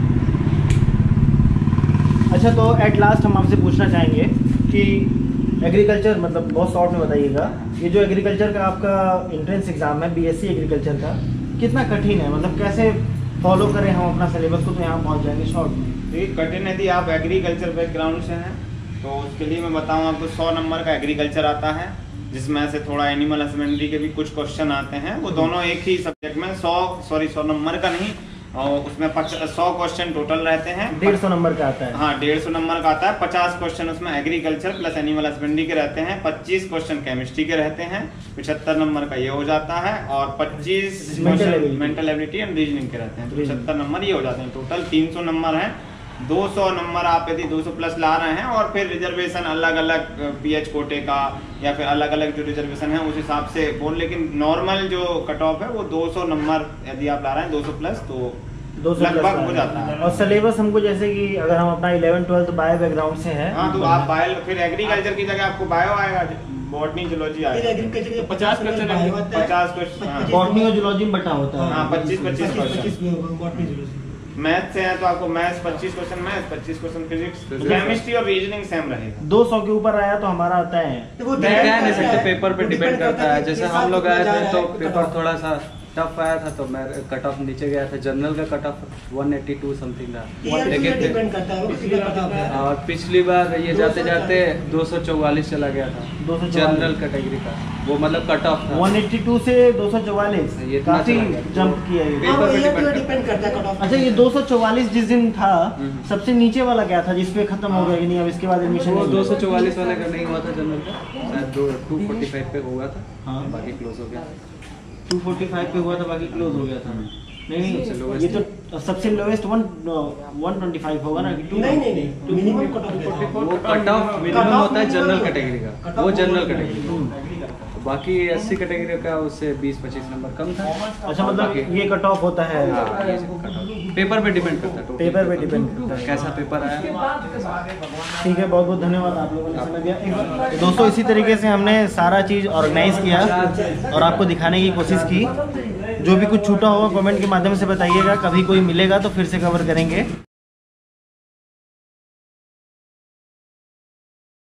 अच्छा, तो एट लास्ट हम आपसे पूछना चाहेंगे कि एग्रीकल्चर, मतलब बहुत शॉर्ट में बताइएगा, ये जो एग्रीकल्चर का आपका एंट्रेंस एग्जाम है बीएससी एग्रीकल्चर का, कितना कठिन है? मतलब कैसे फॉलो करें हम अपना सिलेबस को तो यहाँ पहुँच जाएंगे शॉर्ट में? देखिए, कठिन यदि आप एग्रीकल्चर बैकग्राउंड से हैं तो उसके लिए मैं बताऊं आपको, सौ नंबर का एग्रीकल्चर आता है, जिसमें से थोड़ा एनिमल हस्बेंड्री के भी कुछ क्वेश्चन आते हैं। वो दोनों एक ही सब्जेक्ट में, सौ सॉरी सौ नंबर का नहीं, और उसमें सौ क्वेश्चन टोटल रहते हैं। डेढ़ सौ नंबर का आता है। हाँ, डेढ़ सौ नंबर का आता है। पचास क्वेश्चन उसमें एग्रीकल्चर प्लस एनिमल हस्बेंड्री के रहते हैं, पच्चीस क्वेश्चन केमिस्ट्री के रहते हैं, पचहत्तर नंबर का ये हो जाता है, और पच्चीस मेंटल एबिलिटी एंड रीजनिंग के रहते हैं, तो पचहत्तर नंबर ये हो जाते हैं। टोटल तीन सौ नंबर है। दो सौ नंबर आप यदि दो सौ प्लस ला रहे हैं और फिर रिजर्वेशन अलग अलग पीएच कोटे का या फिर अलग अलग जो रिजर्वेशन है उस हिसाब से बोल, लेकिन नॉर्मल जो कट ऑफ है वो दो सौ नंबर यदि आप ला रहे हैं दो सौ प्लस तो लगभग हो जाता है। और सिलेबस हमको जैसे कि अगर हम अपना इलेवन ट्वेल्थ बायो बैकग्राउंड से है, हाँ तो आप बायो, फिर एग्रीकल्चर की जगह आपको बायो आएगा, बॉटनी जूलॉजी आएगा, पचास क्वेश्चन पचास क्वेश्चन बॉटनी और जूलॉजी में बटा होता है। हाँ, पच्चीस पच्चीस क्वेश्चन मैथ से है तो आपको मैथ्स पच्चीस क्वेश्चन मैथ, पच्चीस क्वेश्चन फिजिक्स, केमिस्ट्री और रीजनिंग सेम रहेगा। दो सौ के ऊपर आया तो हमारा आता है, वो कह नहीं सकते, पेपर पे डिपेंड करता है। जैसे हम लोग आए थे तो पेपर थोड़ा सा टफ आया था तो मैं कट ऑफ नीचे गया था। जनरल का कट ऑफ एक सौ बयासी समथिंग था, लेकिन और पिछली बार ये जाते जाते दो सौ चौवालीस चला गया था जनरल कैटेगरी का, वो मतलब कट ऑफ था एक सौ बयासी से दो सौ चौवालीस, ये काफी जंप किया ये। पेपर पे डिपेंड करता है कट ऑफ। अच्छा, ये दो सौ चौवालीस जिस दिन था सबसे नीचे वाला क्या था जिसपे खत्म हो गया कि नहीं अब इसके बाद एडमिशन? वो दो सौ चौवालीस वाले का नहीं हुआ था जनरल का, शायद दो टू फोर्टी फाइव पे हुआ था। हाँ, बाकी क्लोज हो गया। दो सौ पैंतालीस पे हुआ था, बाकी क्लोज हो गया था। नहीं नहीं, ये तो सबसे lowest one one twenty five होगा ना कि टू? नहीं नहीं नहीं, मिनिमम कट ऑफ वो कट ऑफ मिनिमम होता है जनरल कैटेगरी का, वो जनरल कैटेगरी। बाकी एससी कैटेगरी का उससे बीस पच्चीस नंबर कम था। अच्छा, मतलब ये कट ऑफ होता है? हाँ, ये कट ऑफ पेपर पे डिपेंड करता है, पेपर पे डिपेंड करता है कैसा पेपर आया। ठीक है, बहुत बहुत धन्यवाद आप लोगों ने समय दिया। दोस्तों, इसी तरीके से हमने सारा चीज़ ऑर्गेनाइज किया और आपको दिखाने की कोशिश की। जो भी कुछ छूटा होगा कमेंट के माध्यम से बताइएगा, कभी कोई मिलेगा तो फिर से कवर करेंगे।